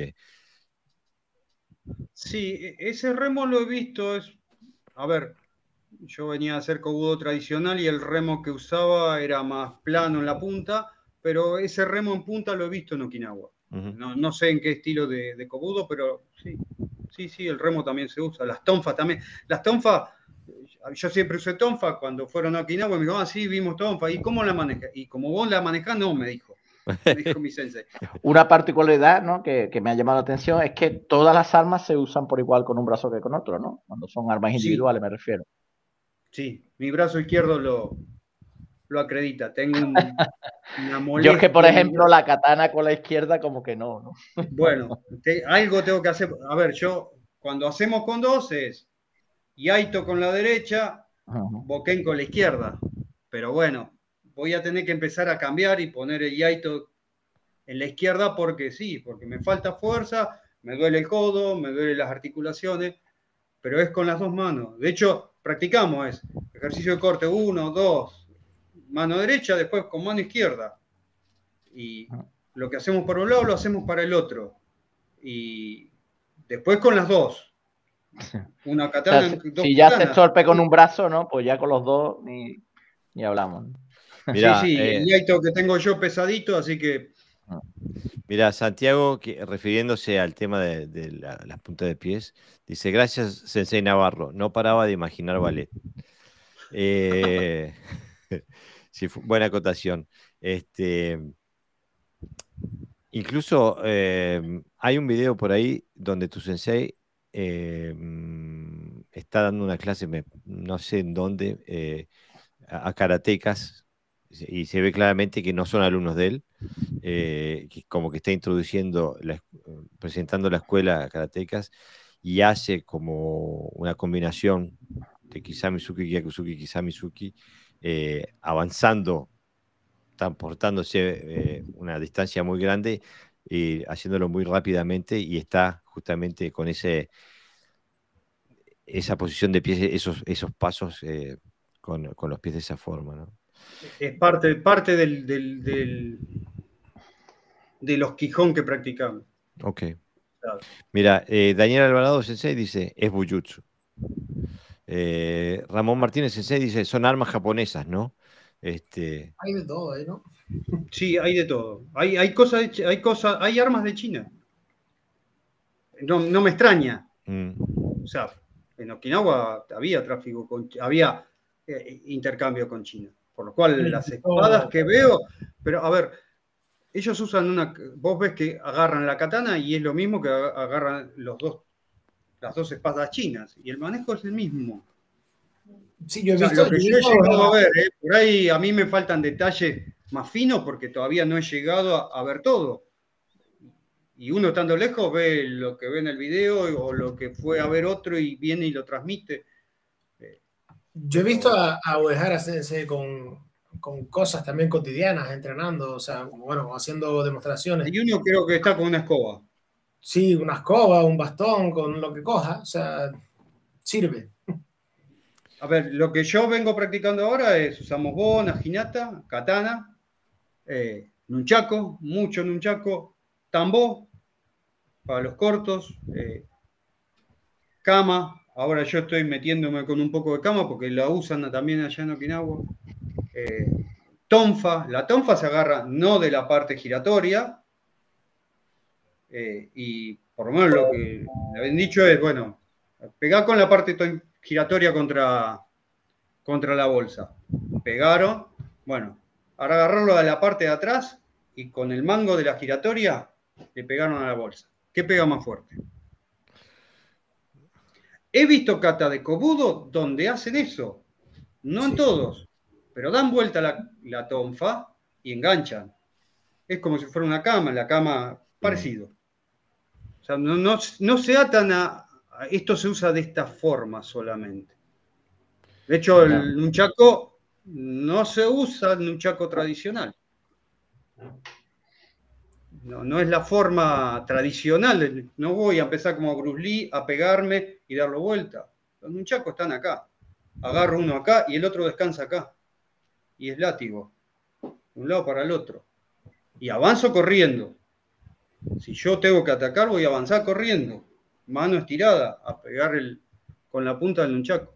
Sí, ese remo lo he visto. A ver, yo venía a hacer kobudo tradicional y el remo que usaba era más plano en la punta, pero ese remo en punta lo he visto en Okinawa. No sé en qué estilo de kobudo, pero sí, el remo también se usa. Las tonfas también. Las tonfas, yo siempre usé tonfa cuando fueron a Okinawa, me dijo, sí, vimos tonfa. ¿Y cómo la manejas? Y como vos la manejás, no, me dijo mi sensei. Una particularidad, ¿no?, que me ha llamado la atención es que todas las armas se usan por igual con un brazo que con otro, ¿no? Cuando son armas individuales, me refiero. Sí, mi brazo izquierdo lo acredita. Tengo una molestia. Yo es que, por ejemplo, la katana con la izquierda como que no. Bueno, algo tengo que hacer. A ver, yo cuando hacemos con dos es Yaito con la derecha, Boken con la izquierda. Pero bueno, voy a tener que empezar a cambiar y poner el Yaito en la izquierda porque me falta fuerza, me duele el codo, me duelen las articulaciones, pero es con las dos manos. De hecho, practicamos, ejercicio de corte, 1, 2, mano derecha, después con mano izquierda. Y lo que hacemos por un lado lo hacemos para el otro. Y después con las dos. Una katana, o sea, dos si ya katanas. se torpe con un brazo, ¿no? Pues ya con los dos ni hablamos. Mirá, el Yaito que tengo yo pesadito, así que... Mira, Santiago, refiriéndose al tema de las puntas de pies, dice, gracias, Sensei Navarro, no paraba de imaginar ballet. Sí, buena acotación. Incluso hay un video por ahí donde tu sensei está dando una clase, no sé en dónde, a karatecas, y se ve claramente que no son alumnos de él, que como que está presentando la escuela a karatecas, y hace como una combinación de Kisamizuki, Gyakuzuki, Kisamizuki, avanzando, transportándose una distancia muy grande, haciéndolo muy rápidamente y está justamente con esa posición de pies, esos pasos con los pies de esa forma, ¿no? Es parte de los Quijón que practicamos. Ok. Claro. Mira, Daniel Alvarado Sensei dice, es Bujutsu. Ramón Martínez Sensei dice, son armas japonesas, ¿no? Hay de todo ahí, ¿no? Sí, hay de todo. Hay armas de China. No me extraña. O sea, en Okinawa había tráfico, había intercambio con China. Por lo cual las espadas que veo, pero a ver, ellos usan vos ves que agarran la katana y es lo mismo que agarran las dos espadas chinas. Y el manejo es el mismo. Sí, yo he visto, lo que yo he llegado a ver, por ahí a mí me faltan detalles más finos porque todavía no he llegado a ver todo. Y uno estando lejos ve lo que ve en el video o lo que fue a ver otro y viene y lo transmite. Yo he visto a Uehara Sensei con cosas también cotidianas, entrenando, o sea, bueno, haciendo demostraciones. Y uno creo que está con una escoba. Sí, una escoba, un bastón, con lo que coja, o sea, sirve. A ver, lo que yo vengo practicando ahora es usamos bona, hinata, katana, nunchaku, mucho nunchaku, tambo para los cortos, kama. Ahora yo estoy metiéndome con un poco de kama porque la usan también allá en Okinawa. Tonfa, la tonfa se agarra no de la parte giratoria, y por lo menos lo que me habían dicho es, bueno, pegá con la parte giratoria contra la bolsa. Pegaron, bueno, ahora agarrarlo de la parte de atrás y con el mango de la giratoria le pegaron a la bolsa. ¿Qué pega más fuerte? He visto kata de Kobudo donde hacen eso. No en todos, pero dan vuelta la tonfa y enganchan. Es como si fuera una cama, la cama parecido. O sea, no se atan a... Esto se usa de esta forma solamente. De hecho, el nunchaku no se usa el nunchaku tradicional. No es la forma tradicional. No voy a empezar como Bruce Lee a pegarme y darlo vuelta. Los nunchakus están acá. Agarro uno acá y el otro descansa acá. Y es látigo. De un lado para el otro. Y avanzo corriendo. Si yo tengo que atacar, voy a avanzar corriendo. Mano estirada, a pegar con la punta del nunchaku.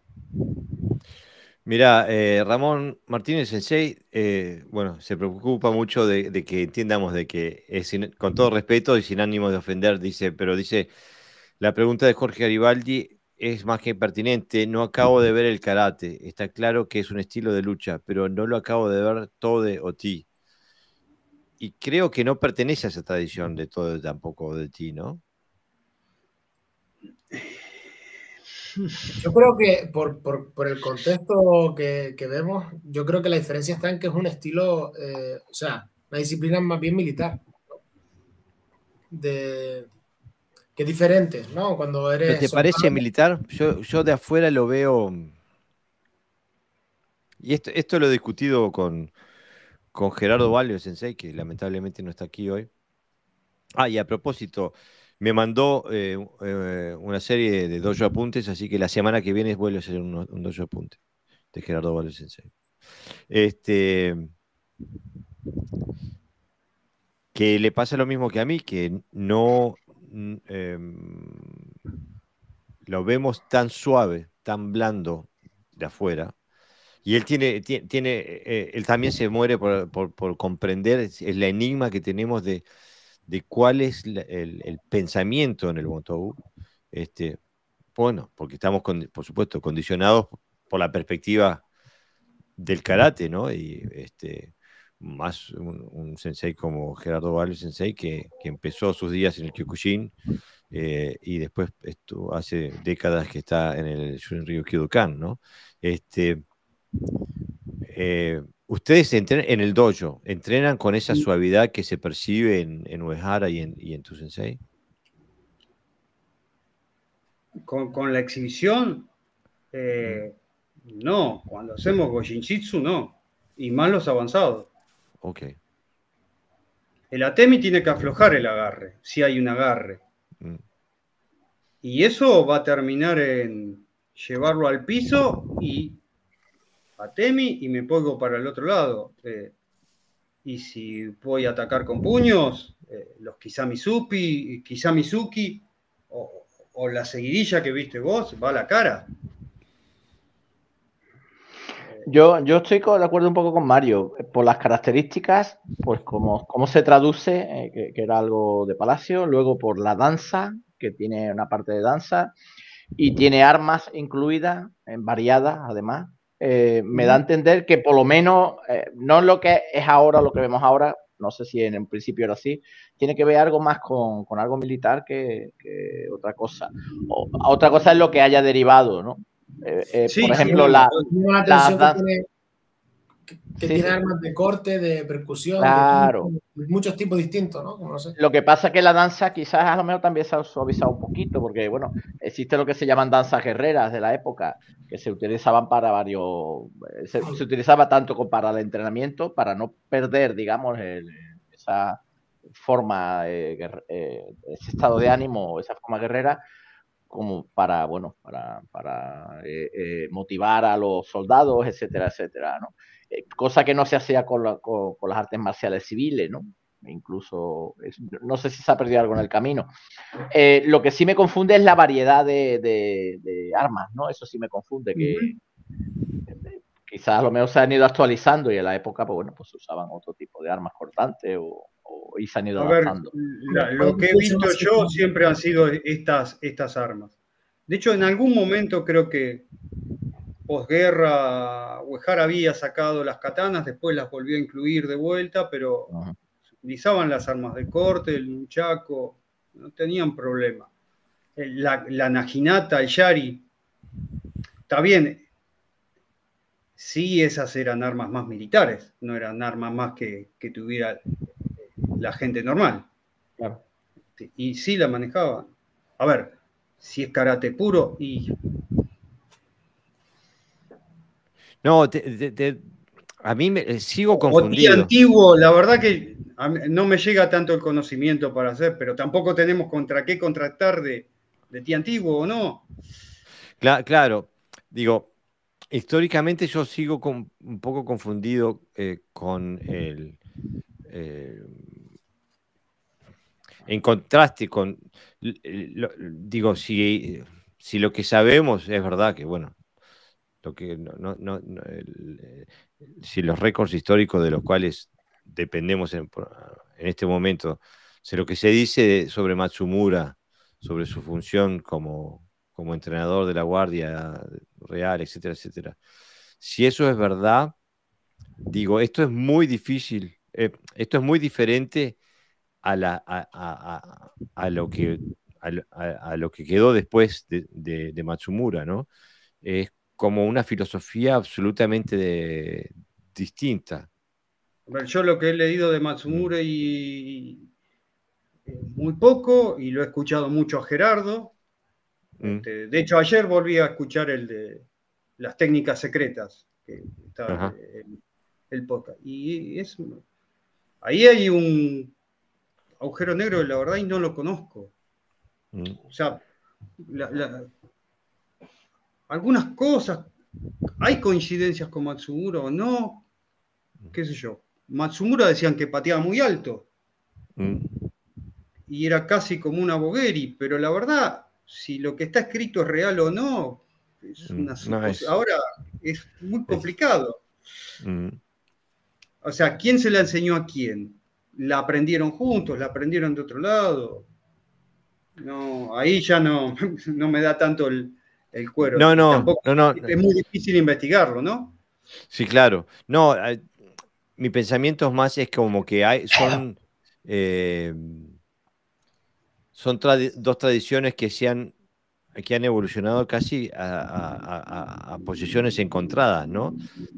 Mira, Ramón Martínez Sensei, bueno, se preocupa mucho de que entiendamos de que, con todo respeto y sin ánimo de ofender, pero dice, la pregunta de Jorge Garibaldi es más que pertinente, no acabo de ver el karate, está claro que es un estilo de lucha, pero no lo acabo de ver Tode o Ti. Y creo que no pertenece a esa tradición de Tode tampoco de Ti, ¿no? Yo creo que por el contexto que vemos, yo creo que la diferencia está en que es un estilo, o sea, una disciplina más bien militar, que es diferente, ¿no? Cuando eres... ¿Te parece militar? Yo de afuera lo veo, y esto lo he discutido con Gerardo Valio Sensei, que lamentablemente no está aquí hoy. Y a propósito, me mandó una serie de dojo apuntes, así que la semana que viene vuelvo a hacer un dojo apunte de Gerardo Valio Sensei. Que le pasa lo mismo que a mí, que no lo vemos tan suave, tan blando de afuera. Y él él también se muere por comprender el enigma que tenemos de cuál es el pensamiento en el Motobu. Bueno, porque estamos, por supuesto, condicionados por la perspectiva del karate, ¿no? Y más un sensei como Gerardo Valio Sensei, que empezó sus días en el Kyokushin y después hace décadas que está en el Shunryu Kyodokan, ¿no? Ustedes en el dojo, ¿entrenan con esa suavidad que se percibe en Uehara y en tu sensei? Con la exhibición, no. Cuando hacemos Gojinjitsu, no. Y más los avanzados. Ok. El Atemi tiene que aflojar el agarre, si hay un agarre. Y eso va a terminar en llevarlo al piso y Atemi y me pongo para el otro lado. Y si voy a atacar con puños, los Kisamizuki o la seguidilla que viste vos, va a la cara. Yo estoy de acuerdo un poco con Mario. Por las características, pues cómo se traduce, que era algo de Palacio, luego por la danza, que tiene una parte de danza, y tiene armas incluidas, variadas además. Me da a entender que por lo menos, no lo que es ahora, lo que vemos ahora, no sé si en principio era así, tiene que ver algo más con algo militar que otra cosa. Otra cosa es lo que haya derivado, ¿no? Sí, por ejemplo, que tiene armas de corte, de percusión, claro, de muchos tipos distintos, ¿no? Como no sé. Lo que pasa es que la danza quizás a lo mejor también se ha suavizado un poquito, porque bueno, existe lo que se llaman danzas guerreras de la época, que se utilizaban para varios, se utilizaba tanto para el entrenamiento, para no perder, digamos, esa forma, ese estado de ánimo, esa forma guerrera, como para, bueno, para motivar a los soldados, etcétera, etcétera, ¿no? Cosa que no se hacía con las artes marciales civiles, ¿no? Incluso, no sé si se ha perdido algo en el camino. Lo que sí me confunde es la variedad de armas, ¿no? Eso sí me confunde, que quizás a lo mejor se han ido actualizando y en la época, pues bueno, pues se usaban otro tipo de armas cortantes y se han ido adaptando. Lo que he visto yo siempre han sido estas armas. De hecho, en algún momento creo que posguerra Uehara había sacado las katanas, después las volvió a incluir de vuelta, pero se utilizaban las armas de corte, el nunchaku, no tenían problema. La naginata, el yari, está bien. Sí, esas eran armas más militares, no eran armas más que tuviera la gente normal. Claro. Y sí la manejaban. A ver, si es karate puro y... No, a mí sigo confundido. O antiguo, la verdad que no me llega tanto el conocimiento para hacer, pero tampoco tenemos contra qué contrastar de ti antiguo o no. Claro, digo, históricamente yo sigo un poco confundido con en contraste con, digo, si lo que sabemos es verdad que, bueno, lo que si los récords históricos de los cuales dependemos en este momento, si lo que se dice sobre Matsumura, sobre su función como entrenador de la Guardia Real, etcétera, etcétera, si eso es verdad, digo, esto es muy difícil, esto es muy diferente a lo que quedó después de Matsumura, ¿no? Es como una filosofía absolutamente distinta. Yo lo que he leído de Matsumura y muy poco, y lo he escuchado mucho a Gerardo. De hecho, ayer volví a escuchar el de las técnicas secretas, que está el podcast. Y ahí hay un agujero negro, la verdad, y no lo conozco. O sea, algunas cosas, hay coincidencias con Matsumura o no, qué sé yo. Matsumura decían que pateaba muy alto. Y era casi como una Bogueri, pero la verdad, si lo que está escrito es real o no, es una suposición. Ahora es muy complicado. O sea, ¿quién se la enseñó a quién? ¿La aprendieron juntos? ¿La aprendieron de otro lado? No, ahí ya no me da tanto el cuero. No. Es muy difícil investigarlo, ¿no? Sí, claro. No, mi pensamiento más es como que son dos tradiciones que han evolucionado casi a posiciones encontradas, ¿no?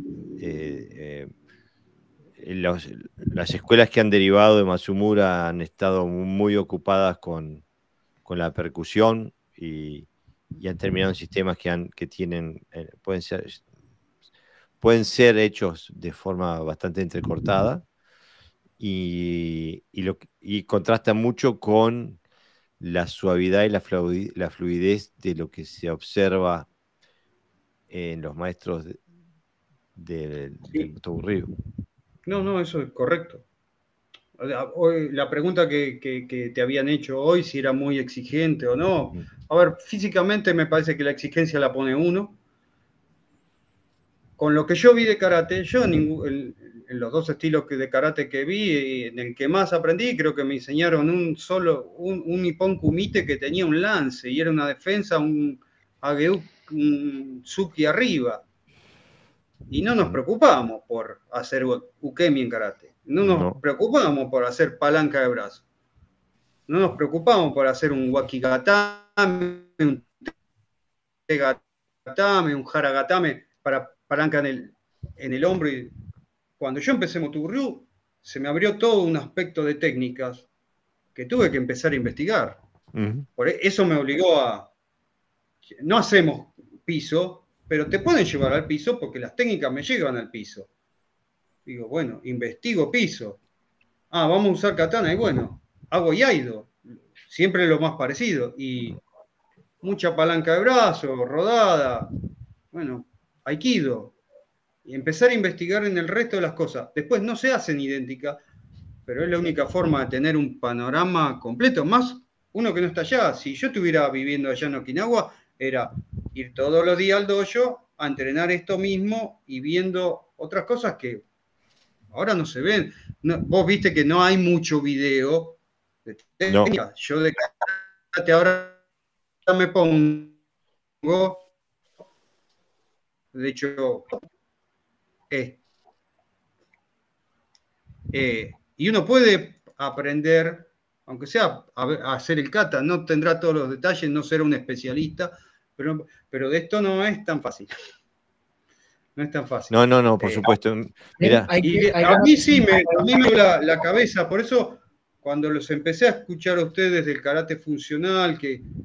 Las escuelas que han derivado de Matsumura han estado muy ocupadas con la percusión y han terminado en sistemas que tienen, pueden ser hechos de forma bastante entrecortada. y contrasta mucho con la suavidad y la fluidez de lo que se observa en los maestros del Sí. Motobu Ryu. No, eso es correcto. Hoy, la pregunta que te habían hecho hoy, si era muy exigente o no. A ver, físicamente me parece que la exigencia la pone uno. Con lo que yo vi de karate, yo en los dos estilos de karate que vi, en el que más aprendí, creo que me enseñaron un Nippon Kumite que tenía un lance y era una defensa, un Ageu, un Tsuki arriba. Y no nos preocupamos por hacer ukemi en karate. No nos preocupamos por hacer palanca de brazo. No nos preocupamos por hacer un wakigatame, un tegatame, un haragatame para palanca en el hombro. Y cuando yo empecé Motobu Ryu, se me abrió todo un aspecto de técnicas que tuve que empezar a investigar. Por eso me obligó a... No hacemos piso, pero te pueden llevar al piso porque las técnicas me llevan al piso. Digo, bueno, investigo piso. Ah, vamos a usar katana y bueno, hago yaido. Siempre lo más parecido. Y mucha palanca de brazo, rodada. Bueno, aikido. Y empezar a investigar en el resto de las cosas. Después no se hacen idénticas, pero es la única forma de tener un panorama completo. Más uno que no está allá. Si yo estuviera viviendo allá en Okinawa, era ir todos los días al dojo a entrenar esto mismo y viendo otras cosas que ahora no se ven. No, vos viste que no hay mucho video de técnica. No. Yo de karate ahora me pongo, de hecho, y uno puede aprender, aunque sea a hacer el kata, no tendrá todos los detalles, no será un especialista, pero de esto no es tan fácil. No es tan fácil. No, por supuesto. Mira. A mí sí, a mí me dio la cabeza, por eso cuando los empecé a escuchar a ustedes del karate funcional,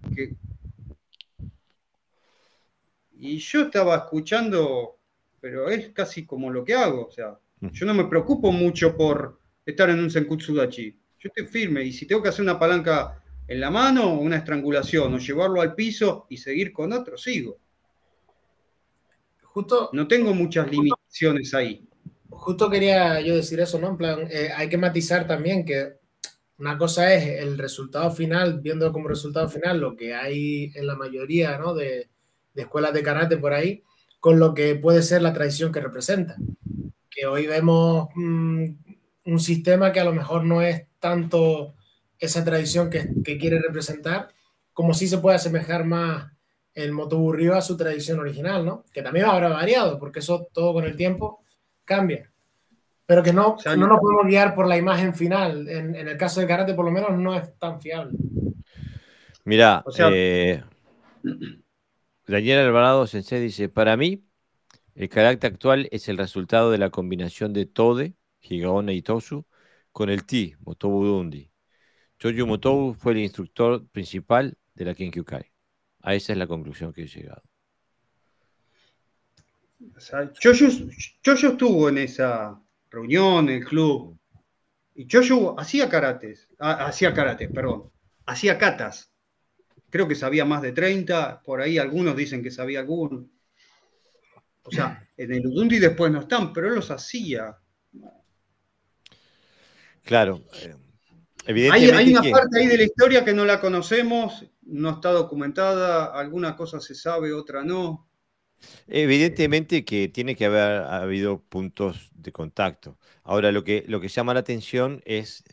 y yo estaba escuchando, pero es casi como lo que hago, o sea, yo no me preocupo mucho por estar en un Senkutsudachi. Yo estoy firme, y si tengo que hacer una palanca en la mano, o una estrangulación, o llevarlo al piso y seguir con otro, sigo. No tengo muchas limitaciones ahí. Justo quería yo decir eso, ¿no? En plan, hay que matizar también que una cosa es el resultado final, viendo como resultado final lo que hay en la mayoría, ¿no? de escuelas de karate por ahí, con lo que puede ser la tradición que representa. Que hoy vemos un sistema que a lo mejor no es tanto esa tradición que quiere representar, como sí se puede asemejar más el Motobu Ryu a su tradición original, ¿no? Que también habrá variado, porque eso todo con el tiempo cambia. Pero que no nos podemos guiar por la imagen final. En el caso de karate, por lo menos, no es tan fiable. Mira, Daniel Alvarado Sensei dice, para mí, el karate actual es el resultado de la combinación de Tode, Higaonna y Tosu, con el Ti, Motobu Dundi. Choju Motobu fue el instructor principal de la Kenkyukai. A esa es la conclusión que he llegado. O sea, Choyo estuvo en esa reunión, en el club, y Choyo hacía katas. Creo que sabía más de 30, por ahí algunos dicen que sabía alguno. O sea, en el Udundi después no están, pero él los hacía. Claro. Evidentemente hay una parte ahí de la historia que no la conocemos, no está documentada, alguna cosa se sabe, otra no. Evidentemente que tiene que haber habido puntos de contacto. Ahora, lo que llama la atención es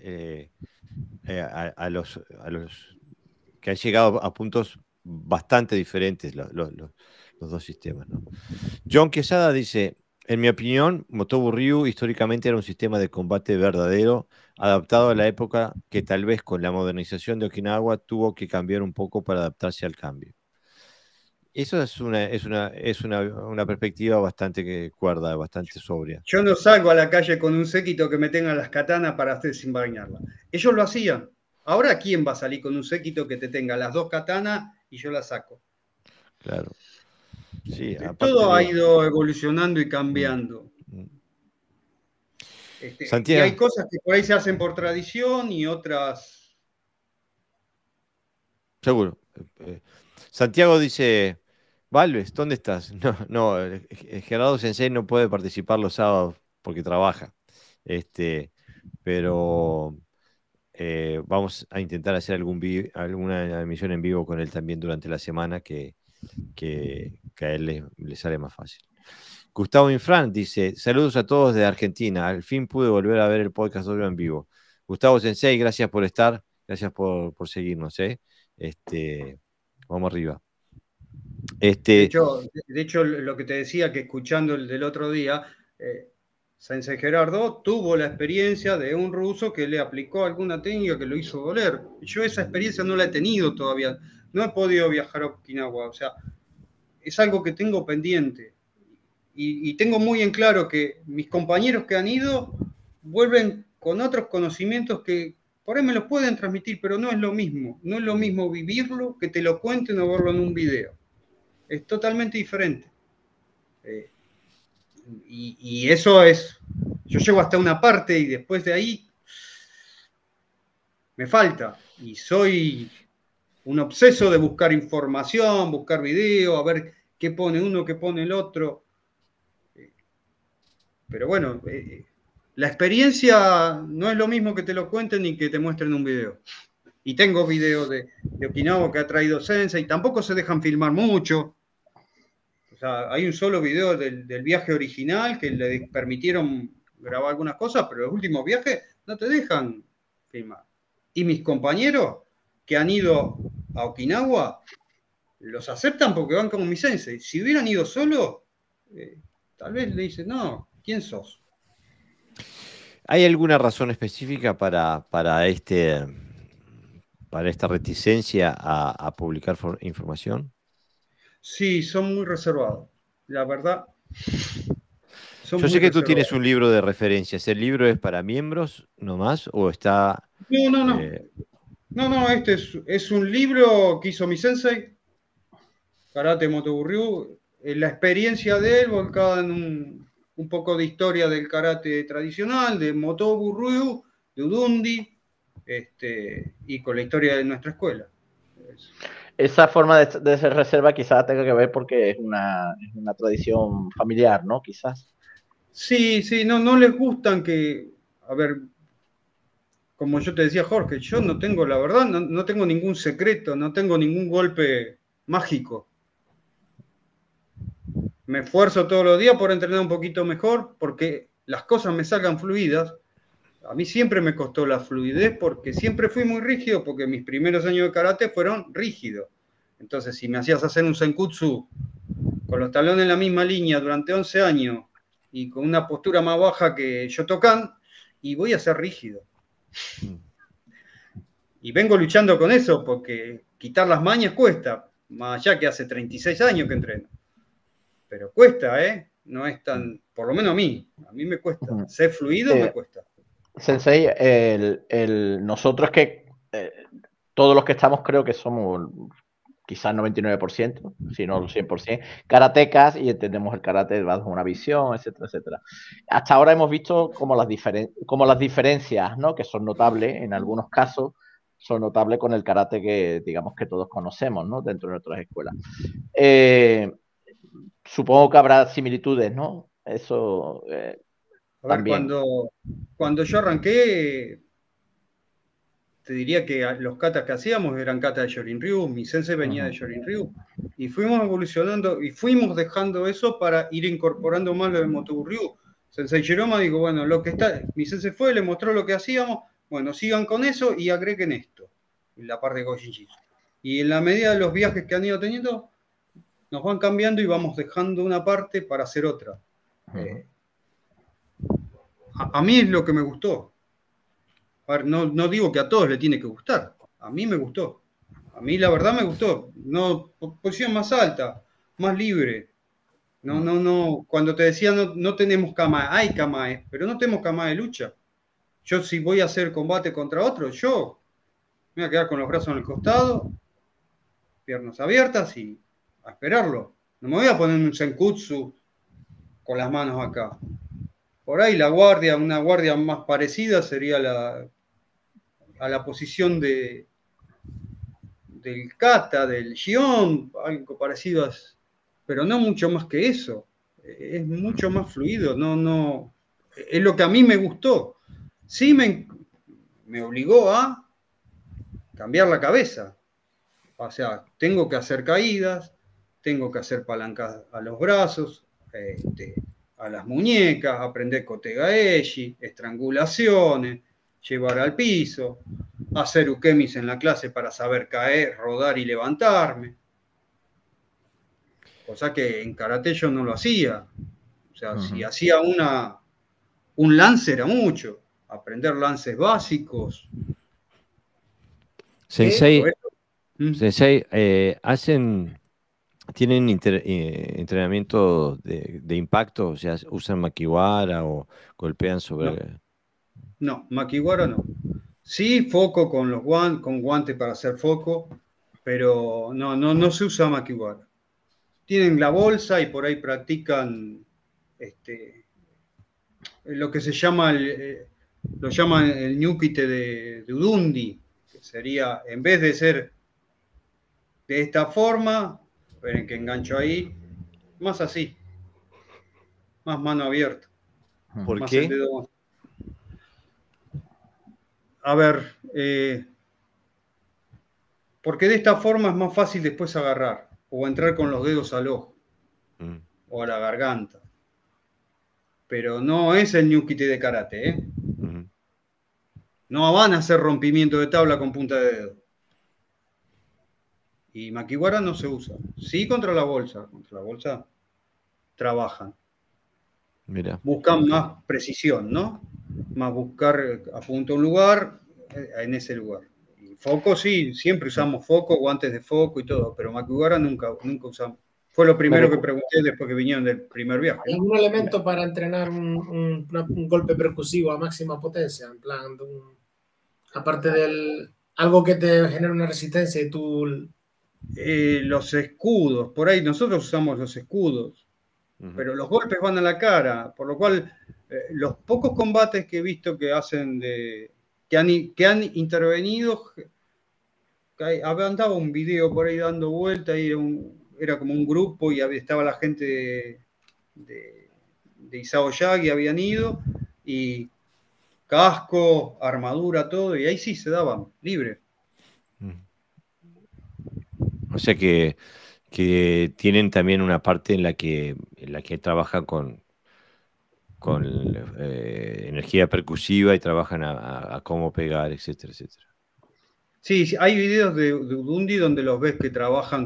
a los que han llegado a puntos bastante diferentes los dos sistemas, ¿no? John Quesada dice, en mi opinión, Motobu Ryu históricamente era un sistema de combate verdadero, adaptado a la época que tal vez con la modernización de Okinawa tuvo que cambiar un poco para adaptarse al cambio. Eso es una perspectiva bastante cuerda, bastante sobria. Yo no salgo a la calle con un séquito que me tenga las katanas para hacer sin bañarla. Ellos lo hacían. Ahora, ¿quién va a salir con un séquito que te tenga las dos katanas y yo las saco? Claro. Sí, todo ha ido evolucionando y cambiando. Y hay cosas que por ahí se hacen por tradición y otras... Seguro. Santiago dice, Valves, ¿dónde estás? No, Gerardo Sensei no puede participar los sábados porque trabaja. Pero vamos a intentar hacer alguna emisión en vivo con él también durante la semana que a él le sale más fácil. Gustavo Infran dice, saludos a todos de Argentina, al fin pude volver a ver el podcast doble en vivo. Gustavo Sensei, gracias por estar, gracias por seguirnos. Vamos arriba. De hecho, lo que te decía, que escuchando el del otro día, Sensei Gerardo tuvo la experiencia de un ruso que le aplicó alguna técnica que lo hizo doler. Yo esa experiencia no la he tenido todavía, no he podido viajar a Okinawa, o sea, es algo que tengo pendiente. Y tengo muy en claro que mis compañeros que han ido vuelven con otros conocimientos que por ahí me los pueden transmitir, pero no es lo mismo. No es lo mismo vivirlo que te lo cuenten o verlo en un video. Es totalmente diferente. Y eso es... Yo llego hasta una parte y después de ahí me falta. Y soy un obseso de buscar información, buscar video, a ver qué pone uno, qué pone el otro. Pero bueno, la experiencia no es lo mismo que te lo cuenten ni que te muestren un video. Y tengo videos de Okinawa que ha traído Sensei, y tampoco se dejan filmar mucho. O sea, hay un solo video del viaje original que le permitieron grabar algunas cosas, pero los últimos viajes no te dejan filmar. Y mis compañeros que han ido a Okinawa los aceptan porque van como mi Sensei. Si hubieran ido solo, tal vez le dicen, no, ¿quién sos? ¿Hay alguna razón específica para esta reticencia a publicar información? Sí, son muy reservados, la verdad. Yo sé que tú tienes un libro de referencias. ¿El libro es para miembros nomás o está...? No. No, este es un libro que hizo mi Sensei, Karate Motobu Ryu, la experiencia de él volcada en un poco de historia del karate tradicional, de Motobu Ryu, de Udundi, y con la historia de nuestra escuela. Esa forma de ser reserva quizás tenga que ver porque es una tradición familiar, ¿no? Quizás. Sí, no les gustan que, a ver, como yo te decía, Jorge, yo no tengo, la verdad, no tengo ningún secreto, no tengo ningún golpe mágico. Me esfuerzo todos los días por entrenar un poquito mejor, porque las cosas me salgan fluidas. A mí siempre me costó la fluidez porque siempre fui muy rígido, porque mis primeros años de karate fueron rígidos. Entonces, si me hacías hacer un senkutsu con los talones en la misma línea durante 11 años y con una postura más baja que Shotokan, y voy a ser rígido. Y vengo luchando con eso porque quitar las mañas cuesta, más allá que hace 36 años que entreno. Pero cuesta, ¿eh? No es tan, por lo menos a mí me cuesta. Ser fluido me cuesta. Sensei, nosotros que todos los que estamos creo que somos quizás 99%, si no el 100%, karatecas y entendemos el karate bajo una visión, etcétera, etcétera. Hasta ahora hemos visto como las diferencias, ¿no? Que son notables en algunos casos, son notables con el karate que digamos que todos conocemos, ¿no? Dentro de nuestras escuelas. Supongo que habrá similitudes, ¿no? Eso también. Cuando yo arranqué, te diría que los katas que hacíamos eran katas de Shorin Ryu, mi sensei venía de Shorin Ryu, y fuimos evolucionando y fuimos dejando eso para ir incorporando más lo de Motobu Ryu. Sensei Shiroma digo, bueno, mi sensei fue, le mostró lo que hacíamos, bueno, sigan con eso y agreguen esto, en la parte de Goshin Jitsu. Y en la medida de los viajes que han ido teniendo, nos van cambiando y vamos dejando una parte para hacer otra. A mí es lo que me gustó. A ver, no digo que a todos le tiene que gustar. A mí me gustó. A mí la verdad me gustó. No, posición más alta, más libre. No. Cuando te decía no tenemos kamae, hay kamae, pero no tenemos kamae de lucha. Yo si voy a hacer combate contra otro, yo me voy a quedar con los brazos en el costado, piernas abiertas y a esperarlo. No me voy a poner un senkutsu con las manos acá. Por ahí la guardia, una guardia más parecida sería a la posición del kata, del shion, algo parecido, pero no mucho más que eso. Es mucho más fluido, no, es lo que a mí me gustó. Sí me obligó a cambiar la cabeza. O sea, tengo que hacer caídas, tengo que hacer palancas a los brazos, a las muñecas, aprender kotegaeshi, estrangulaciones, llevar al piso, hacer ukemis en la clase para saber caer, rodar y levantarme. Cosa que en karate yo no lo hacía. O sea, si hacía un lance era mucho. Aprender lances básicos. Sensei, Sensei, ¿tienen entrenamiento de impacto? O sea, ¿usan makiwara o golpean sobre...? No, makiwara no. Sí, foco con los con guantes para hacer foco, pero no se usa makiwara. Tienen la bolsa y por ahí practican lo que se llama lo llaman el ñukite de Udundi, que sería, en vez de ser de esta forma, esperen que engancho ahí, más así, más mano abierta. ¿Por más qué? El dedo. A ver, porque de esta forma es más fácil después agarrar o entrar con los dedos al ojo o a la garganta. Pero no es el ñukite de karate, ¿eh? No van a hacer rompimiento de tabla con punta de dedo. Y makiwara no se usa. Sí contra la bolsa. Contra la bolsa trabajan. Mira. Buscan más precisión, ¿no? Más buscar, apunta a un lugar, en ese lugar. Y foco sí, siempre usamos foco, guantes de foco y todo, pero makiwara nunca usamos. Fue lo primero que pregunté después que vinieron del primer viaje. ¿Hay algún elemento para entrenar un golpe percusivo a máxima potencia? En plan, aparte del algo que te genera una resistencia y tú... Los escudos, por ahí nosotros usamos los escudos, pero los golpes van a la cara, por lo cual los pocos combates que he visto que hacen que han intervenido, andaba un video por ahí dando vuelta y era como un grupo y estaba la gente de Isao Yagi, habían ido, y casco, armadura, todo, y ahí sí se daban libre. O sea que tienen también una parte en la que trabajan con energía percusiva y trabajan a cómo pegar, etcétera, etcétera. Sí, hay videos de Udundi donde los ves que trabajan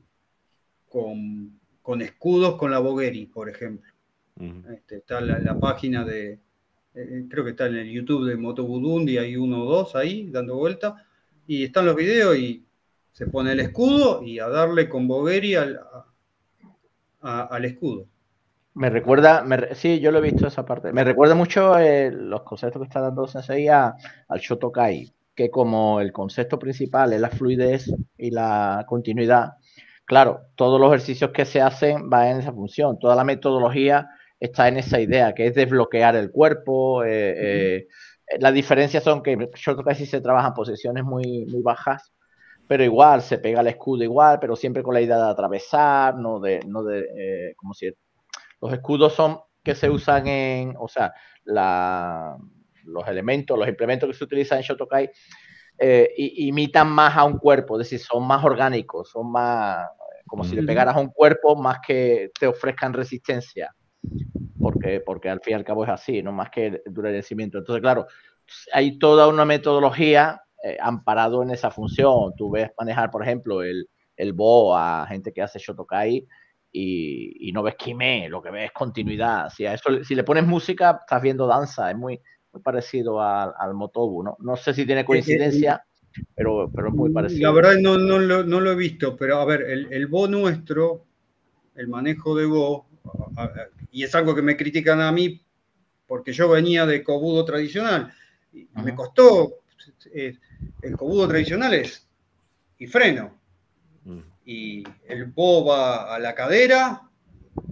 con escudos con la Bogueri, por ejemplo. Está la página de, creo que está en el YouTube de Moto Udundi, hay 1 o 2 ahí dando vuelta, y están los videos y se pone el escudo y a darle con Bogueri al escudo. Me recuerda, sí, yo lo he visto esa parte. Me recuerda mucho los conceptos que está dando Sensei al Shotokai, que como el concepto principal es la fluidez y la continuidad, claro, todos los ejercicios que se hacen van en esa función. Toda la metodología está en esa idea, que es desbloquear el cuerpo. La diferencia son que en Shotokai sí se trabaja en posiciones muy, muy bajas, pero igual se pega el escudo igual, pero siempre con la idea de atravesar, como si los escudos son que se usan o sea, los elementos, los implementos que se utilizan en Shotokai imitan más a un cuerpo, es decir, son más orgánicos, son más como si le pegaras a un cuerpo más que te ofrezcan resistencia, porque al fin y al cabo es así, no más que el endurecimiento. Entonces, claro, hay toda una metodología amparado en esa función. Tú ves manejar, por ejemplo, el bo a gente que hace Shotokai y no ves Kime, lo que ves es continuidad. Si le pones música, estás viendo danza. Es muy parecido al Motobu, ¿no? No sé si tiene coincidencia, pero es muy parecido. La verdad no lo he visto, pero a ver, el bo nuestro, el manejo de bo, y es algo que me critican a mí, porque yo venía de kobudo tradicional, y me costó, el kobudo tradicional es y freno, y el bo va a la cadera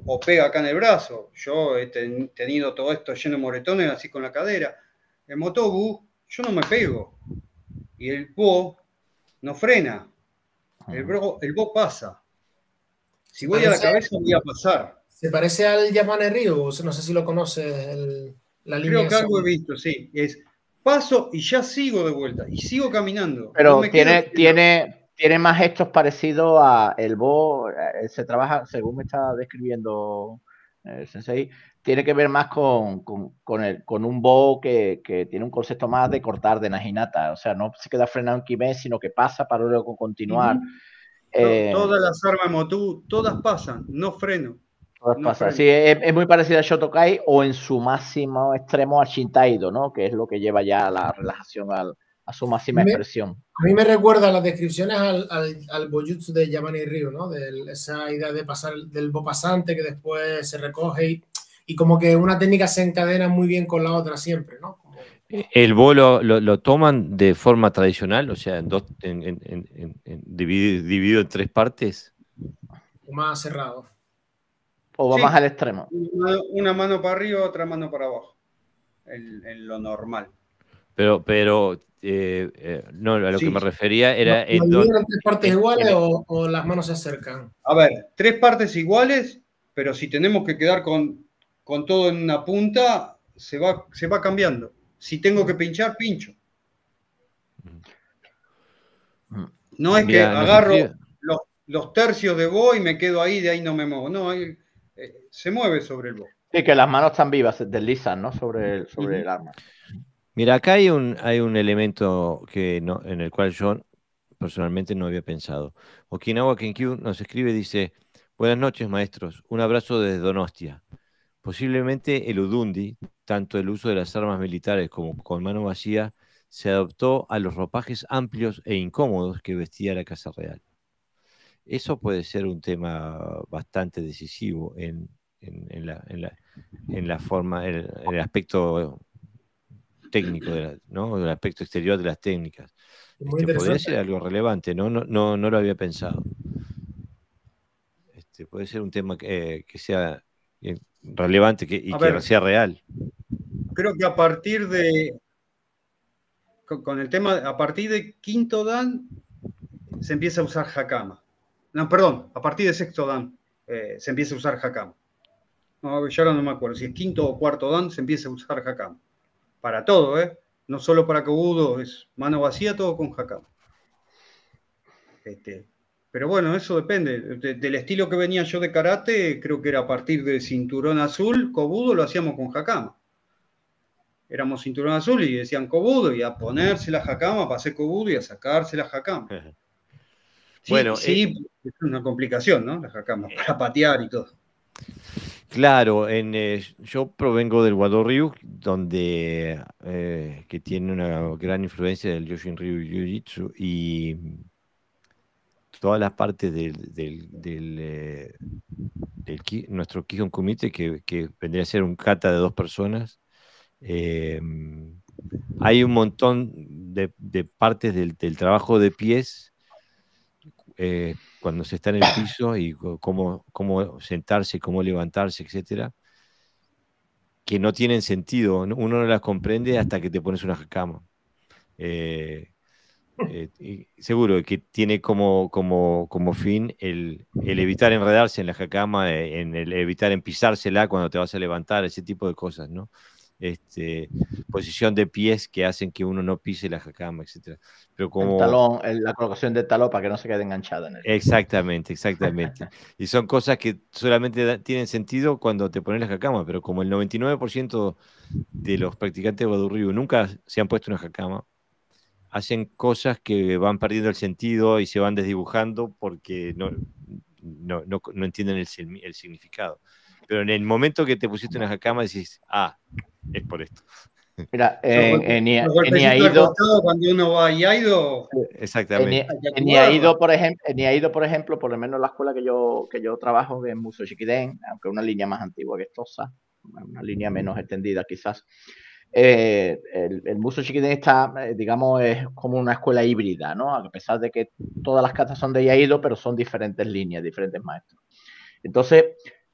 o pega acá en el brazo. Yo he tenido todo esto lleno de moretones, así con la cadera. El motobu, yo no me pego. Y el bo no frena. El bo pasa. Si voy a la cabeza, voy a pasar. ¿Se parece al Yamane Ryu? No sé si lo conoces, la línea. Creo que algo he visto, sí. Es paso y ya sigo de vuelta. Y sigo caminando. Pero no me tiene más gestos parecidos a el bo. Se trabaja, según me está describiendo el sensei, tiene que ver más con un bo que tiene un concepto más de cortar, de naginata. O sea, no se queda frenado en Kime, sino que pasa para luego continuar. Todas las armas de motu, todas pasan, no freno. Todas pasan. Sí, es muy parecido a Shotokai o en su máximo extremo a Shintaido, ¿no? Que es lo que lleva ya la relajación a su máxima expresión. A mí me recuerda las descripciones al Bojutsu de Yamane Ryu, ¿no? Esa idea de pasar del bo pasante que después se recoge y como que una técnica se encadena muy bien con la otra siempre, ¿no? ¿El bo lo toman de forma tradicional? O sea, dividido en 3 partes. O más cerrado. O va más al extremo. Una mano para arriba, otra mano para abajo. En lo normal. Pero no, a lo que me refería era... ¿Lo dividieron en 3 partes iguales o las manos se acercan? A ver, 3 partes iguales, pero si tenemos que quedar con todo en una punta, se va cambiando. Si tengo que pinchar, pincho. No es que agarro los tercios de bo y me quedo ahí, de ahí no me muevo. No, se mueve sobre el bo. Sí, que las manos están vivas, se deslizan, ¿no? Sobre el arma. Mira, acá hay un elemento en el cual yo personalmente no había pensado. Okinawa Kenkyu nos escribe, dice: buenas noches, maestros. Un abrazo desde Donostia. Posiblemente el Udundi, tanto el uso de las armas militares como con mano vacía, se adaptó a los ropajes amplios e incómodos que vestía la Casa Real. Eso puede ser un tema bastante decisivo en la forma, el aspecto técnico, ¿no? El aspecto exterior de las técnicas. Podría ser algo relevante, ¿no? No lo había pensado. Puede ser un tema que sea relevante y que sea real. Creo que a partir de... Con el tema, a partir de quinto dan se empieza a usar hakama. No, perdón, a partir de sexto dan se empieza a usar hakama. No, yo ahora no me acuerdo, si es quinto o cuarto dan se empieza a usar hakama. Para todo, ¿eh? No solo para kobudo, es mano vacía, todo con hakama. Pero bueno, eso depende. Del estilo que venía yo de karate, creo que era a partir de cinturón azul, kobudo lo hacíamos con hakama. Éramos cinturón azul y decían kobudo, y a ponerse la hakama para hacer kobudo y a sacarse la hakama. Sí, bueno, sí, es una complicación, ¿no? La hakama, para patear y todo. Claro, yo provengo del Wado Ryu, donde que tiene una gran influencia del Yoshin Ryu Jiu-Jitsu, y todas las partes nuestro Kihon Kumite, que vendría a ser un kata de 2 personas. Hay un montón de partes del trabajo de pies cuando se está en el piso y cómo sentarse, cómo levantarse, etcétera, que no tienen sentido. Uno no las comprende hasta que te pones una hakama. Seguro que tiene como fin el evitar enredarse en la hakama, en el evitar empizársela cuando te vas a levantar, ese tipo de cosas, ¿no? Posición de pies que hacen que uno no pise la hakama, etcétera. Pero como... El talón, la colocación del talón para que no se quede enganchada en él. Exactamente. Y son cosas que solamente tienen sentido cuando te pones la hakama, pero como el 99% de los practicantes de Wado Ryu nunca se han puesto una hakama, hacen cosas que van perdiendo el sentido y se van desdibujando porque no entienden el significado. Pero en el momento que te pusiste una hakama decís, es por esto. Mira, en Iaido, cuando uno va a Iaido, exactamente. En Iaido, por ejemplo, por lo menos la escuela que yo trabajo, que es Muso Shikiden, aunque una línea más antigua que Tosa, una línea menos extendida quizás. El Muso Shikiden está, digamos, es como una escuela híbrida, ¿no? A pesar de que todas las katas son de Iaido, pero son diferentes líneas, diferentes maestros. Entonces,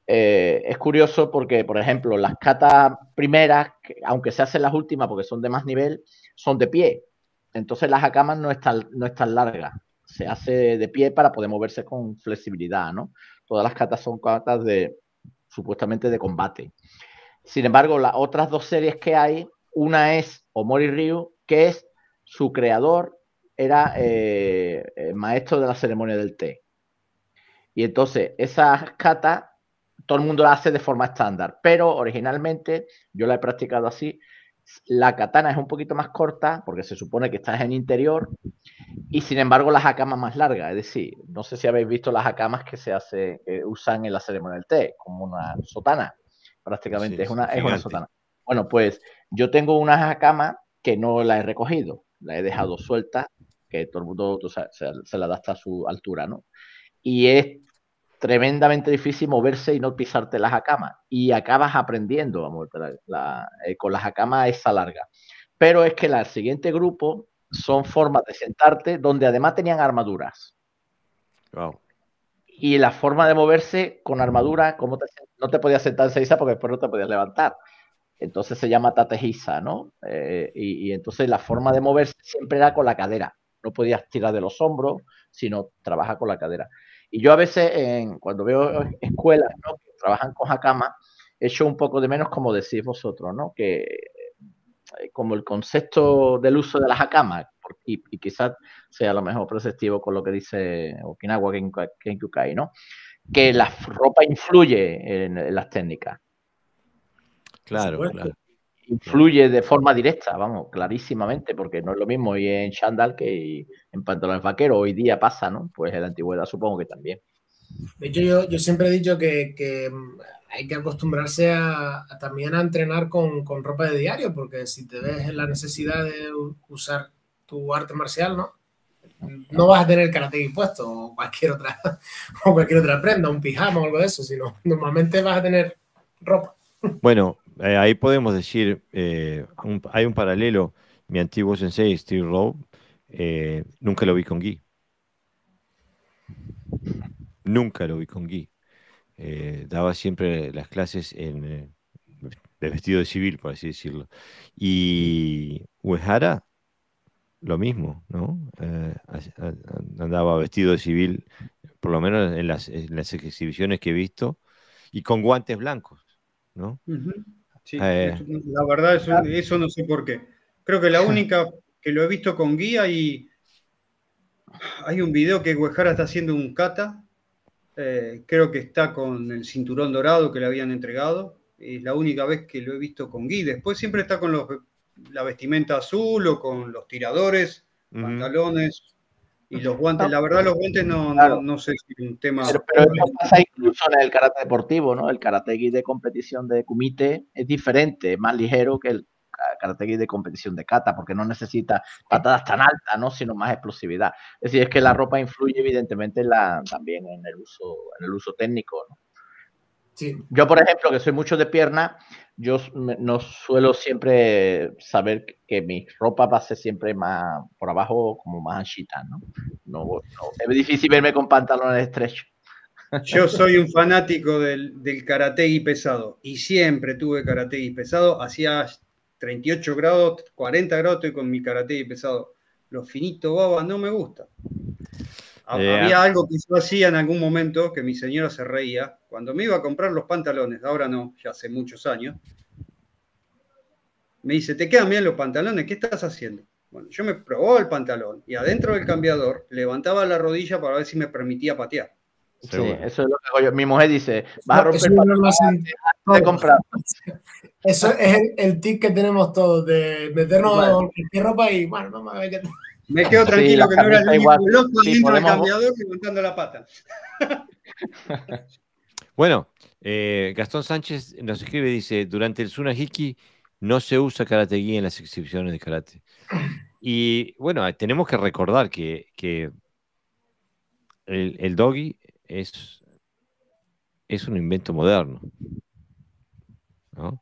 es curioso porque, por ejemplo, las katas primeras, aunque se hacen las últimas porque son de más nivel, son de pie. Entonces las hakamas no es tan larga. Se hace de pie para poder moverse con flexibilidad, ¿no? Todas las katas son katas supuestamente de combate. Sin embargo, las otras dos series que hay, una es Omori Ryu, que es su creador, era maestro de la ceremonia del té. Y entonces, esas katas, todo el mundo las hace de forma estándar, pero originalmente, yo la he practicado así, la katana es un poquito más corta, porque se supone que estás en interior, y sin embargo las hakamas más largas. Es decir, no sé si habéis visto las hakamas que usan en la ceremonia del té, como una sotana. Prácticamente es una sotana. Bueno, pues yo tengo unas hakamas que no la he recogido, la he dejado suelta, que todo el mundo se la da hasta su altura, ¿no? Y es tremendamente difícil moverse y no pisarte las hakamas. Y acabas aprendiendo a moverte con las hakamas esa larga. Pero es que el siguiente grupo son formas de sentarte donde además tenían armaduras. Wow. Y la forma de moverse con armadura, no te podías sentar en seisa porque después no te podías levantar. Entonces se llama tatehisa, ¿no? Y entonces la forma de moverse siempre era con la cadera. No podías tirar de los hombros, sino trabaja con la cadera. Y yo a veces, cuando veo escuelas, ¿no?, que trabajan con hakama, echo un poco de menos, como decís vosotros, ¿no?, que como el concepto del uso de las hakamas, y quizás sea a lo mejor preceptivo con lo que dice Okinawa Kenkyukai, ¿no?, que la ropa influye en las técnicas. Claro, claro. Influye de forma directa, vamos, clarísimamente, porque no es lo mismo ir en chándal que en pantalones vaqueros. Hoy día pasa, ¿no? Pues en la antigüedad supongo que también. De hecho, yo siempre he dicho que hay que acostumbrarse también a entrenar con ropa de diario, porque si te ves en la necesidad de usar tu arte marcial, no vas a tener karate puesto o cualquier otra prenda, un pijama o algo de eso, sino normalmente vas a tener ropa. Bueno, ahí podemos decir, hay un paralelo. Mi antiguo sensei, Steve Rowe, nunca lo vi con gi. Nunca lo vi con gi. Daba siempre las clases de vestido de civil, por así decirlo. Y Uehara, lo mismo, ¿no? Andaba vestido de civil, por lo menos en las exhibiciones que he visto, y con guantes blancos, ¿no? Sí, la verdad, eso no sé por qué. Creo que la única que lo he visto con guía, y hay un video que Uehara está haciendo un kata. Creo que está con el cinturón dorado que le habían entregado. Es la única vez que lo he visto con gui. Después siempre está con la vestimenta azul o con los tiradores, pantalones y los guantes. La verdad, los guantes no sé si es un tema. Pero esto pasa incluso en el karate deportivo, ¿no? El karate-gi de competición de kumite es diferente, es más ligero que el karate-gi de competición de kata, porque no necesita patadas tan altas, ¿no?, sino más explosividad. Es decir, es que la ropa influye evidentemente también en el uso técnico, ¿no? Sí. Yo, por ejemplo, que soy mucho de pierna, yo no suelo siempre saber que mi ropa va a ser siempre más por abajo, como más anchita, ¿no? No, es difícil verme con pantalones estrechos. Yo soy un fanático del karate-gi pesado y siempre tuve karate-gi pesado. Hacía 38 grados, 40 grados estoy con mi karate-gi pesado. Lo finito, baba, no me gusta. Había algo que yo hacía en algún momento que mi señora se reía. Cuando me iba a comprar los pantalones, ahora no, ya hace muchos años, me dice, ¿te quedan bien los pantalones? ¿Qué estás haciendo? Bueno, yo me probaba el pantalón y adentro del cambiador levantaba la rodilla para ver si me permitía patear. Sí, eso es lo que hago yo. Mi mujer dice, vas a romper el pantalón antes de comprar. Eso es el tip que tenemos todos, de meternos en ropa y, bueno, vamos a ver qué tal. Me quedo tranquilo, que no era el único loco dentro del cambiador levantando la pata. Bueno, Gastón Sánchez nos escribe, dice, durante el Tsunahiki no se usa karate-gi en las exhibiciones de karate. Y bueno, tenemos que recordar que el dogi es un invento moderno, ¿no?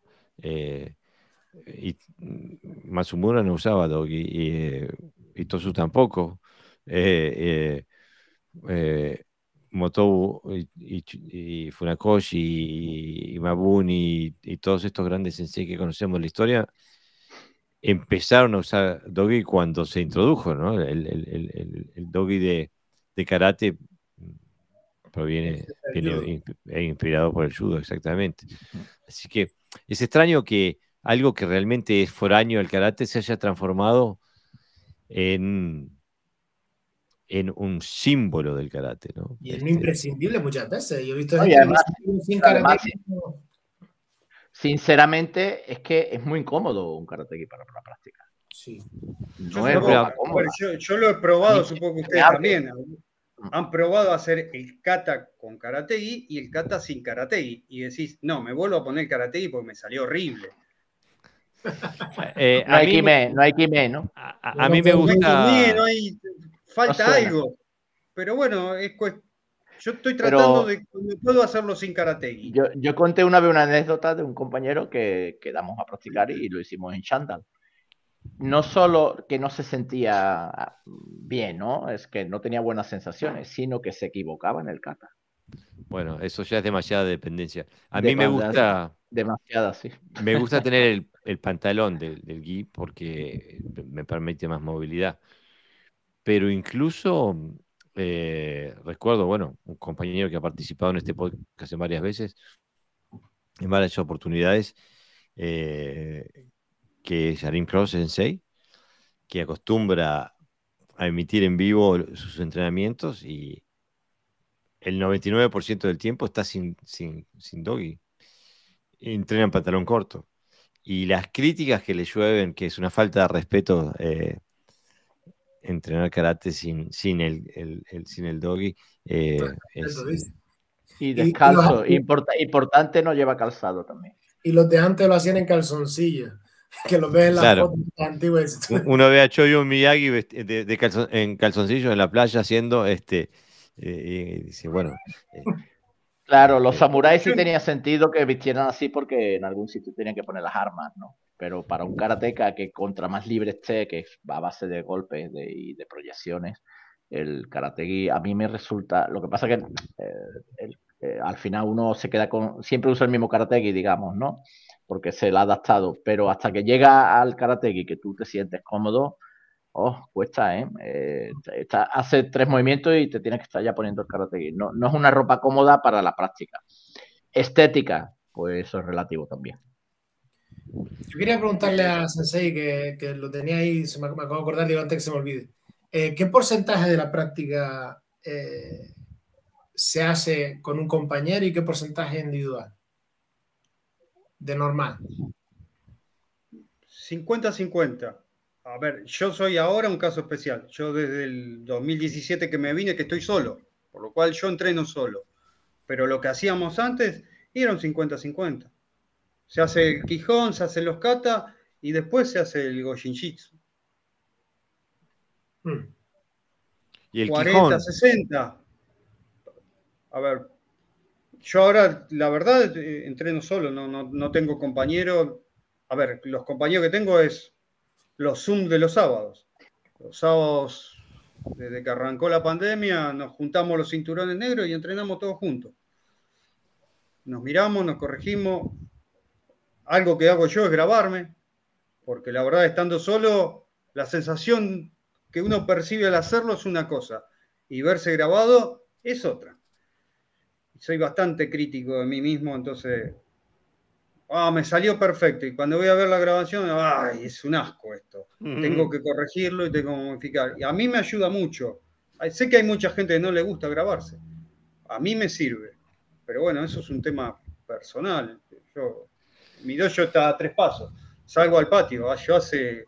Y Matsumura no usaba dogi, y Tosu tampoco. Motobu y Funakoshi y Mabun y todos estos grandes sensei que conocemos de la historia empezaron a usar dogi cuando se introdujo, ¿no? El dogi de karate viene inspirado por el judo, exactamente. Así que es extraño que algo que realmente es foráneo al karate se haya transformado en un símbolo del karate, ¿no? Y es imprescindible muchas veces. Yo he visto gente además, sin karate. Sinceramente, es que es muy incómodo un karateki para la práctica. Sí. No es ropa cómoda. Yo lo he probado, supongo que ustedes también. Han probado hacer el kata con karategi y el kata sin karategi. Y decís, no, me vuelvo a poner karategi porque me salió horrible. No hay kime, ¿no? A mí me gusta... No hay, falta algo. Pero bueno, yo estoy tratando de que puedo hacerlo sin karategi. Yo conté una vez una anécdota de un compañero que quedamos a practicar y lo hicimos en chándal. No solo que no se sentía bien, ¿no? Es que no tenía buenas sensaciones, sino que se equivocaba en el kata. Bueno, eso ya es demasiada dependencia. A mí me gusta... Demasiada, sí. Me gusta tener el pantalón del gi porque me permite más movilidad. Pero incluso recuerdo, bueno, un compañero que ha participado en este podcast en varias veces, en varias oportunidades, que es Jarim Cross Sensei, que acostumbra a emitir en vivo sus entrenamientos y el 99% del tiempo está sin dogi. Entrena en pantalón corto. Y las críticas que le llueven, que es una falta de respeto entrenar karate sin el dogi. Y descalzo. Importante, no lleva calzado también. Y los de antes lo hacían en calzoncillos, que lo ves en las fotos antiguas. Uno ve a Choyo Miyagi en calzoncillos en la playa haciendo y dice, bueno. Claro, los samuráis sí tenía sentido que vistieran así porque en algún sitio tenían que poner las armas, ¿no? Pero para un karateka que contra más libre esté, que va a base de golpes y de proyecciones, el karateki a mí me resulta... Lo que pasa que al final uno se queda con... Siempre usa el mismo karateki, digamos, ¿no? Porque se le ha adaptado. Pero hasta que llega al karateki que tú te sientes cómodo, cuesta, hace 3 movimientos y te tienes que estar ya poniendo el karateki. No es una ropa cómoda para la práctica. Estética, pues eso es relativo también. Yo quería preguntarle a Sensei, que lo tenía ahí, me acabo de acordar, digo, antes que se me olvide. ¿Qué porcentaje de la práctica se hace con un compañero y qué porcentaje individual? De normal. 50-50. A ver, yo soy ahora un caso especial. Yo desde el 2017 que me vine, que estoy solo, por lo cual yo entreno solo. Pero lo que hacíamos antes era un 50-50. Se hace el Quijón, se hacen los kata y después se hace el Goshinjitsu. ¿Y el 40-60. A ver, yo ahora, la verdad, entreno solo, no tengo compañeros. A ver, los compañeros que tengo es los Zoom de los sábados. Los sábados, desde que arrancó la pandemia, nos juntamos los cinturones negros y entrenamos todos juntos. Nos miramos, nos corregimos. Algo que hago yo es grabarme, porque la verdad, estando solo, la sensación que uno percibe al hacerlo es una cosa, y verse grabado es otra. Soy bastante crítico de mí mismo, entonces, me salió perfecto, y cuando voy a ver la grabación, es un asco esto. Tengo que corregirlo y tengo que modificar. Y a mí me ayuda mucho. Sé que hay mucha gente que no le gusta grabarse. A mí me sirve. Pero bueno, eso es un tema personal. Mi dojo está a 3 pasos. Salgo al patio. Yo desde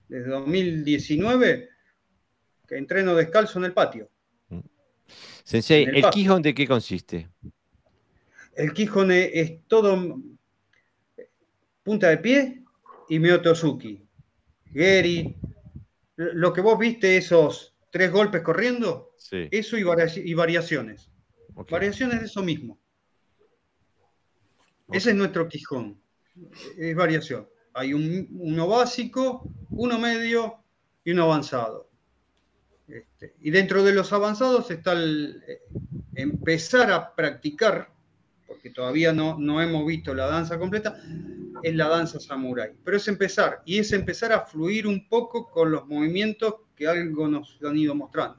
2019 que entreno descalzo en el patio. Sensei, ¿el Quijón de qué consiste? El Quijón es todo punta de pie y Myotosuki. Geri. Lo que vos viste, esos 3 golpes corriendo, sí. Eso y variaciones. Okay. Variaciones de eso mismo. Okay. Ese es nuestro Quijón. Es variación. Hay uno básico, uno medio y uno avanzado. Y dentro de los avanzados está empezar a practicar, porque todavía no hemos visto la danza completa, es la danza samurái. Pero es empezar, y es empezar a fluir un poco con los movimientos que algo nos han ido mostrando.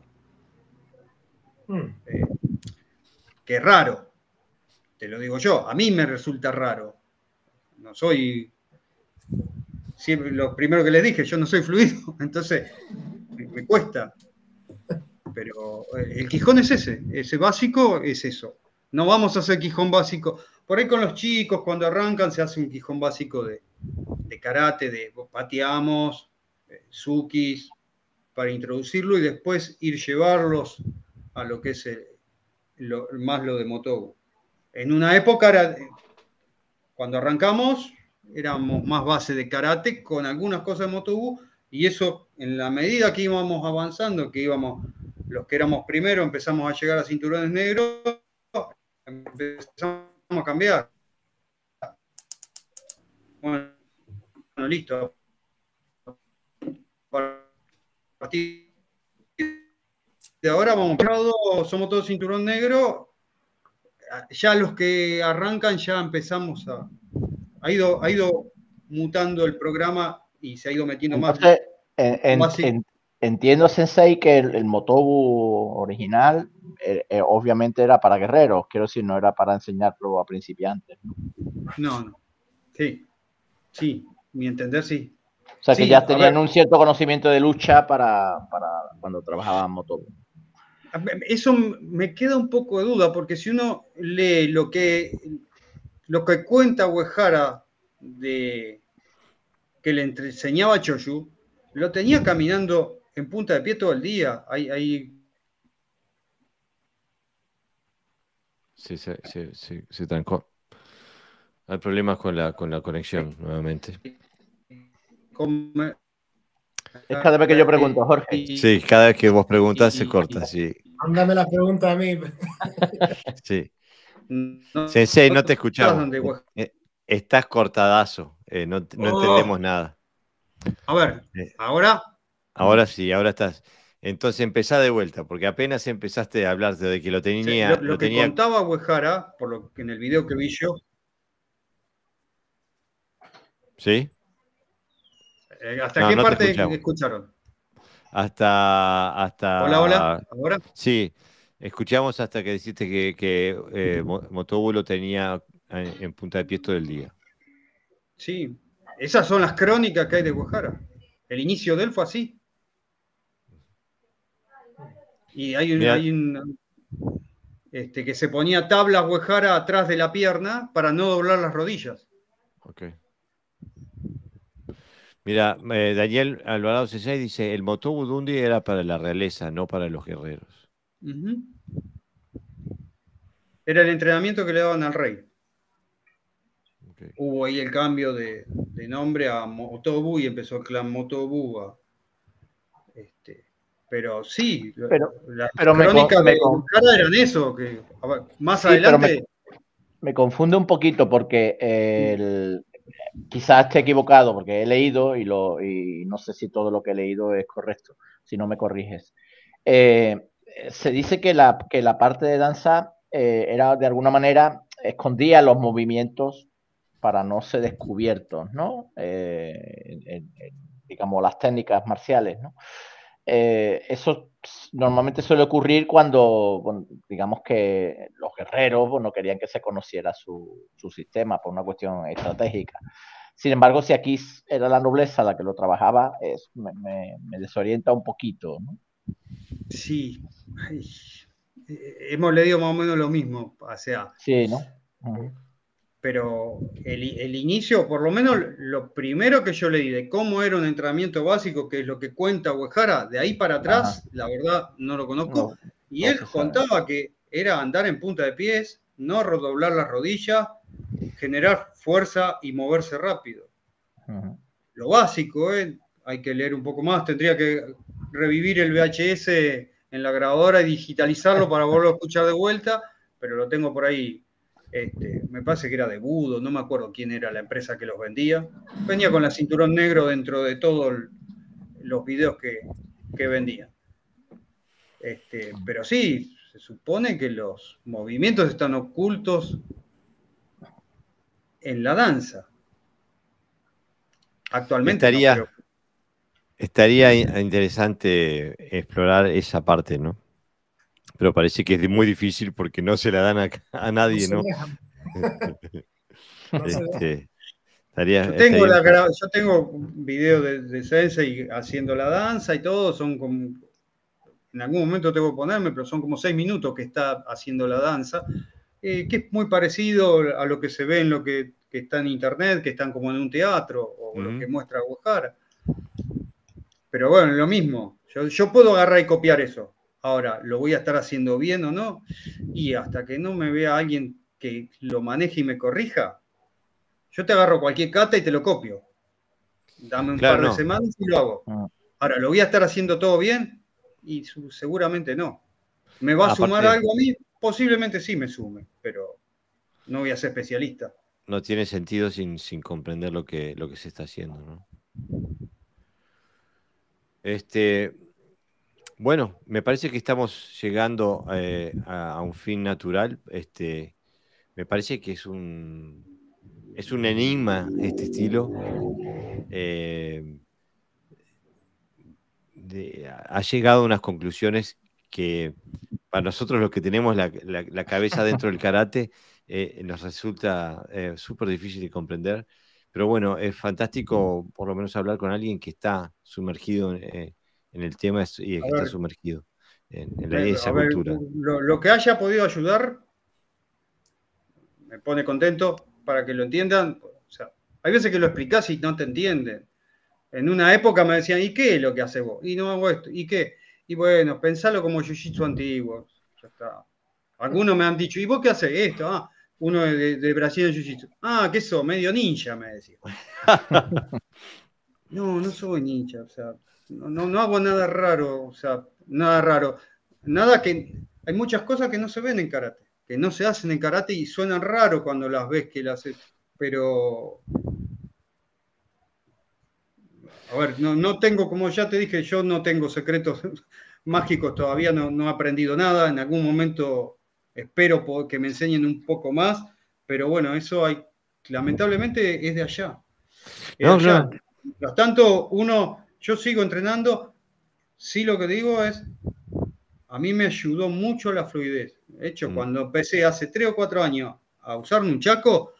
Que es raro, te lo digo yo, a mí me resulta raro. No soy, siempre, lo primero que les dije, yo no soy fluido, entonces me cuesta. Pero el Quijón es ese básico es eso. No vamos a hacer Quijón básico. Por ahí con los chicos, cuando arrancan, se hace un Quijón básico de karate, de pateamos, tsukis, para introducirlo y después ir llevarlos a lo que es más lo de Motobu. En una época, cuando arrancamos, éramos más base de karate con algunas cosas de Motobu, y eso, en la medida que íbamos avanzando, que íbamos, los que éramos primero, empezamos a llegar a cinturones negros, empezamos a cambiar. Bueno, listo. A partir de ahora somos todos cinturón negro. Ya los que arrancan ya empezamos ha ido mutando el programa y se ha ido metiendo. Entonces, más. Entiendo, Sensei, que el Motobu original obviamente era para guerreros, quiero decir, no era para enseñarlo a principiantes. No. Sí, mi entender sí. O sea, que ya tenían un cierto conocimiento de lucha para cuando trabajaban Motobu. Eso me queda un poco de duda, porque si uno lee lo que cuenta Uehara que le enseñaba a Choshu, lo tenía caminando en punta de pie todo el día. Sí, se trancó. Hay problemas con la conexión nuevamente. Es cada vez que yo pregunto, Jorge. Sí, cada vez que vos preguntas se corta, sí. Mándame la pregunta a mí. Sí. Sensei, no te escuchamos. Estás cortadazo. No entendemos nada. A ver, ¿ahora? Ahora sí, ahora estás. Entonces empezá de vuelta, porque apenas empezaste a hablar de que lo tenía. Sí, lo que contaba Uehara, por lo que en el video que vi yo. ¿Sí? ¿Hasta qué parte escucharon? Hasta. Hola, ¿ahora? Sí, escuchamos hasta que dijiste que Motobu lo tenía en punta de pie todo el día. Sí, esas son las crónicas que hay de Uehara. El inicio de él fue así. Y hay un que se ponía tablas Uehara atrás de la pierna para no doblar las rodillas. Ok. Mira, Daniel Alvarado Sensei dice, el Motobu Dundi era para la realeza, no para los guerreros. Era el entrenamiento que le daban al rey. Okay. Hubo ahí el cambio de nombre a Motobu y empezó el clan Motobu pero sí, las crónicas de Uehara eran eso, que más adelante... Me confunde un poquito porque quizás esté equivocado, porque he leído y no sé si todo lo que he leído es correcto, si no me corriges. Se dice que la parte de danza era de alguna manera, escondía los movimientos para no ser descubiertos, ¿no? Digamos, las técnicas marciales, ¿no? Eso normalmente suele ocurrir cuando, digamos que los guerreros no querían que se conociera su sistema por una cuestión estratégica. Sin embargo, si aquí era la nobleza la que lo trabajaba, me desorienta un poquito, ¿no? Sí. Hemos leído más o menos lo mismo. O sea, sí, ¿no? Pero el inicio, por lo menos lo primero que yo leí de cómo era un entrenamiento básico, que es lo que cuenta Uehara, de ahí para atrás, la verdad no lo conozco. Y él contaba que era andar en punta de pies, no redoblar las rodillas, generar fuerza y moverse rápido. Lo básico, hay que leer un poco más, tendría que revivir el VHS en la grabadora y digitalizarlo para volverlo a escuchar de vuelta, pero lo tengo por ahí. Me parece que era de Budo, no me acuerdo quién era la empresa que los vendía. Venía con la cinturón negro dentro de todos los videos que vendían. Pero sí, se supone que los movimientos están ocultos en la danza. Actualmente no creo. Estaría interesante explorar esa parte, ¿no? Pero parece que es muy difícil porque no se la dan a nadie, ¿no? Yo tengo videos de Sensei haciendo la danza y todo, son como, en algún momento tengo que ponerme, pero son como 6 minutos que está haciendo la danza, que es muy parecido a lo que se ve en lo que está en internet, que están como en un teatro, o lo que muestra Guajara. Pero bueno, lo mismo, yo puedo agarrar y copiar eso. Ahora, ¿lo voy a estar haciendo bien o no? Y hasta que no me vea alguien que lo maneje y me corrija, yo te agarro cualquier kata y te lo copio. Dame un par de semanas y lo hago. Ahora, ¿lo voy a estar haciendo todo bien? Y seguramente no. ¿Me va a sumar algo a mí? Posiblemente sí me sume, pero no voy a ser especialista. No tiene sentido sin comprender lo que se está haciendo, ¿no? Bueno, me parece que estamos llegando a un fin natural. Me parece que es un enigma este estilo. Ha llegado a unas conclusiones que para nosotros los que tenemos la cabeza dentro del karate nos resulta súper difícil de comprender. Pero bueno, es fantástico por lo menos hablar con alguien que está sumergido en el tema y que está sumergido en esa cultura. Lo que haya podido ayudar me pone contento para que lo entiendan. O sea, hay veces que lo explicás y no te entienden. En una época me decían, ¿y qué es lo que haces vos? Y no hago esto. ¿Y qué? Y bueno, pensalo como jiu-jitsu antiguo. Ya está. Algunos me han dicho, ¿y vos qué haces esto? Ah, uno de Brasil en jiu-jitsu. Ah, ¿qué sos? Medio ninja, me decía. No soy ninja. O sea, no hago nada raro. O sea, nada raro. Nada que... Hay muchas cosas que no se ven en karate. Que no se hacen en karate y suenan raro cuando las ves que las haces. Pero... A ver, no tengo, como ya te dije, yo no tengo secretos mágicos todavía, no he aprendido nada. En algún momento espero que me enseñen un poco más, pero bueno, eso lamentablemente es de allá. Claro. Mientras tanto, yo sigo entrenando, sí lo que digo es, a mí me ayudó mucho la fluidez. De hecho, cuando empecé hace 3 o 4 años a usar nunchaku,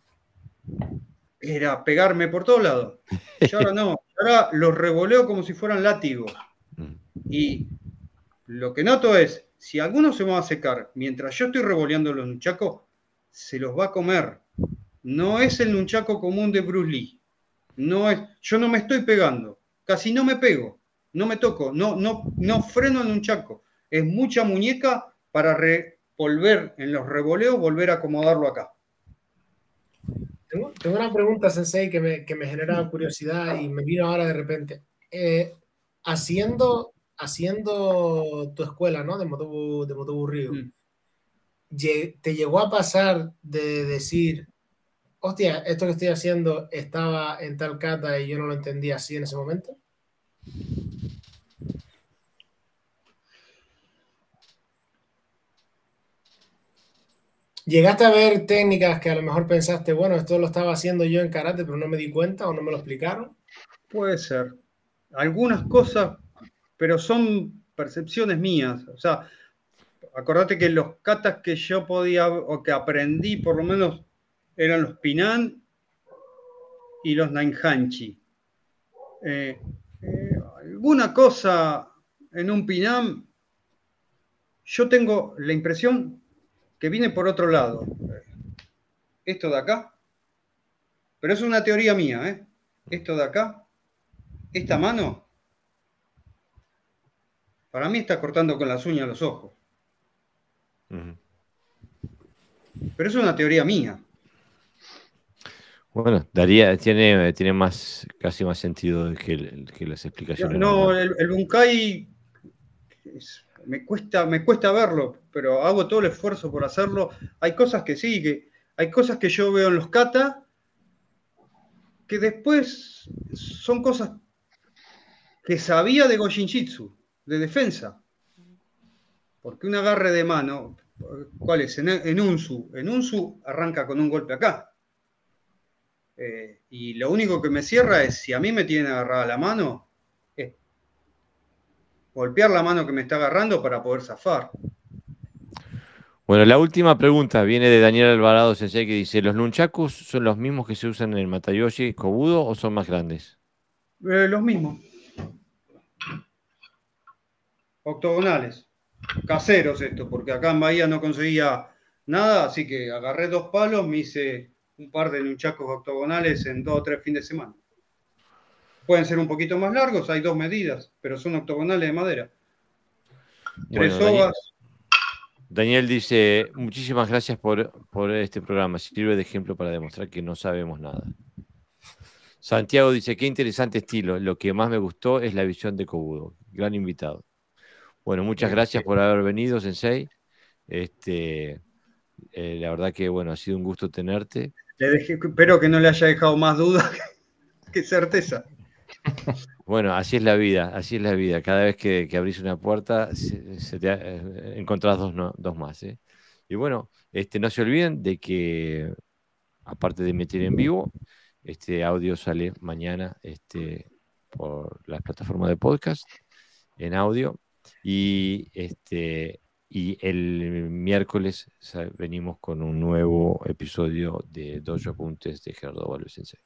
era pegarme por todos lados. Y ahora no, ahora los revoleo como si fueran látigos. Y lo que noto es, si alguno se va a secar mientras yo estoy revoleando los nunchakos, se los va a comer. No es el nunchaku común de Bruce Lee. Yo no me estoy pegando, casi no me pego, no me toco, no freno el nunchaku. Es mucha muñeca para volver en los revoleos, volver a acomodarlo acá. Tengo una pregunta, Sensei, que me genera curiosidad y me vino ahora de repente. Haciendo tu escuela, ¿no? De Motobu Ryu, ¿te llegó a pasar de decir, hostia, esto que estoy haciendo estaba en tal kata y yo no lo entendía así en ese momento? ¿Llegaste a ver técnicas que a lo mejor pensaste, bueno, esto lo estaba haciendo yo en karate, pero no me di cuenta o no me lo explicaron? Puede ser. Algunas cosas, pero son percepciones mías. O sea, acordate que los katas que yo podía, o que aprendí por lo menos, eran los Pinan y los Nainhanchi. Alguna cosa en un Pinan, yo tengo la impresión que viene por otro lado. Esto de acá, pero es una teoría mía, ¿eh? Esto de acá, esta mano, para mí está cortando con las uñas los ojos. Pero es una teoría mía. Bueno, tiene casi más sentido que las explicaciones. No, el Bunkai me cuesta verlo, pero hago todo el esfuerzo por hacerlo. Hay cosas que sí, hay cosas que yo veo en los kata que después son cosas que sabía de Gojinjitsu, de defensa. Porque un agarre de mano, ¿cuál es? En Unsu. En Unsu arranca con un golpe acá. Y lo único que me cierra es, si a mí me tienen agarrada la mano, es golpear la mano que me está agarrando para poder zafar. Bueno, la última pregunta viene de Daniel Alvarado Sensei, que dice, ¿los nunchakus son los mismos que se usan en el Matayoshi Kobudo o son más grandes? Los mismos. Octogonales. Caseros esto, porque acá en Bahía no conseguía nada, así que agarré 2 palos, me hice un par de nunchakus octogonales en 2 o 3 fines de semana. Pueden ser un poquito más largos, hay 2 medidas, pero son octogonales de madera. 3 sogas. Daniel dice, muchísimas gracias por este programa, sirve de ejemplo para demostrar que no sabemos nada. Santiago dice, qué interesante estilo, lo que más me gustó es la visión de Kobudo, gran invitado. Bueno, muchas gracias por haber venido, Sensei. La verdad que, bueno, ha sido un gusto tenerte. Espero que no le haya dejado más duda que certeza. Bueno, así es la vida, así es la vida. Cada vez que abrís una puerta, encontrás dos más. Y bueno, no se olviden de que, aparte de emitir en vivo, este audio sale mañana por las plataformas de podcast, en audio. Y el miércoles venimos con un nuevo episodio de Dojo Apuntes de Gerardo Valve Sensei.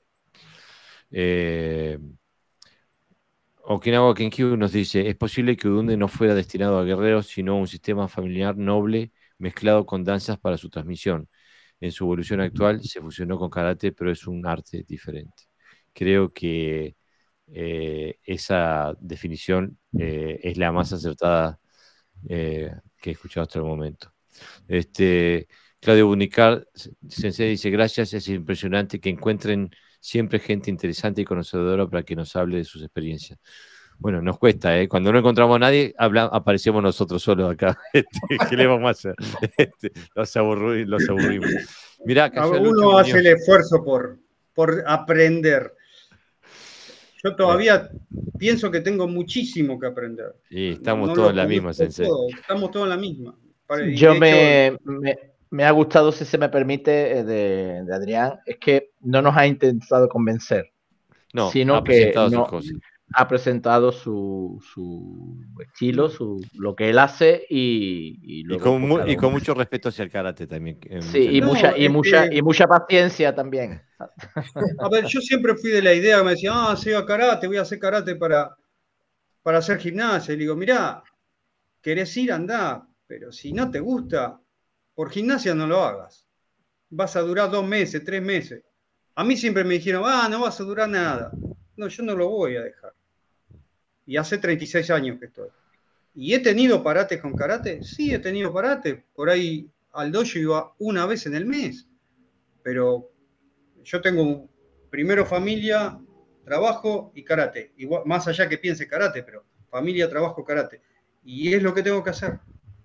Okinawa Kenkyu nos dice, ¿es posible que Udunde no fuera destinado a guerreros, sino a un sistema familiar noble mezclado con danzas para su transmisión? En su evolución actual se fusionó con karate, pero es un arte diferente. Creo que esa definición es la más acertada que he escuchado hasta el momento. Claudio Bunicar Sensei dice, gracias, es impresionante que encuentren siempre gente interesante y conocedora para que nos hable de sus experiencias. Bueno, nos cuesta, cuando no encontramos a nadie, aparecemos nosotros solos acá. ¿Qué le vamos a hacer? Los aburrimos. Mirá, uno hace el esfuerzo por aprender. Yo todavía pienso que tengo muchísimo que aprender. Y estamos todos en la misma, Sensei. Estamos todos en la misma. Yo me ha gustado, si se me permite, de Adrián, es que no nos ha intentado convencer, sino que ha presentado su estilo, lo que él hace y con mucho respeto hacia el karate también. Sí, y mucha paciencia también. A ver, yo siempre fui de la idea, me decía, voy a hacer karate para hacer gimnasia. Y le digo, mirá, querés ir, andá, pero si no te gusta, por gimnasia no lo hagas. Vas a durar 2 meses, 3 meses. A mí siempre me dijeron, no vas a durar nada. No, yo no lo voy a dejar. Y hace 36 años que estoy. ¿Y he tenido parates con karate? Sí, he tenido parates. Por ahí al dojo iba una vez en el mes. Pero yo tengo primero familia, trabajo y karate. Igual, más allá que piense karate, pero familia, trabajo, karate. Y es lo que tengo que hacer.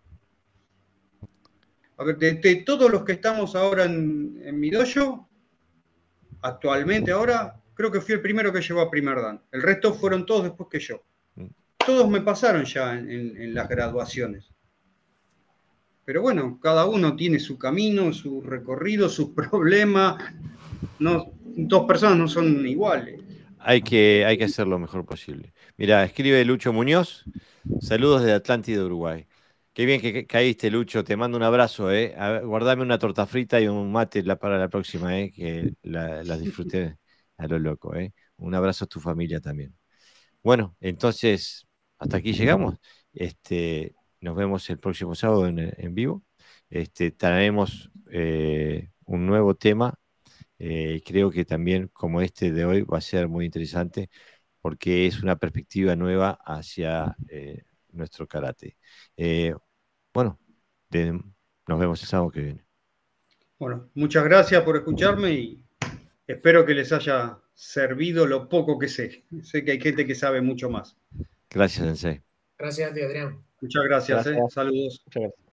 A ver, de todos los que estamos ahora en mi dojo, actualmente ahora, creo que fui el primero que llegó a primer dan. El resto fueron todos después que yo. Todos me pasaron ya en las graduaciones. Pero bueno, cada uno tiene su camino, su recorrido, sus problemas. No, 2 personas no son iguales. Hay que hacer lo mejor posible. Mira, escribe Lucho Muñoz. Saludos de Atlántida, Uruguay. Qué bien que caíste, Lucho. Te mando un abrazo. Guardame una torta frita y un mate para la próxima, que las disfruté a lo loco. Un abrazo a tu familia también. Bueno, entonces, hasta aquí llegamos. Nos vemos el próximo sábado en vivo. Traemos un nuevo tema. Creo que también, como este de hoy, va a ser muy interesante porque es una perspectiva nueva hacia nuestro karate. Bueno, nos vemos el sábado que viene. Bueno, muchas gracias por escucharme y espero que les haya servido lo poco que sé. Sé que hay gente que sabe mucho más. Gracias, Sensei. Gracias a ti, Adrián. Muchas gracias. Saludos. Muchas gracias.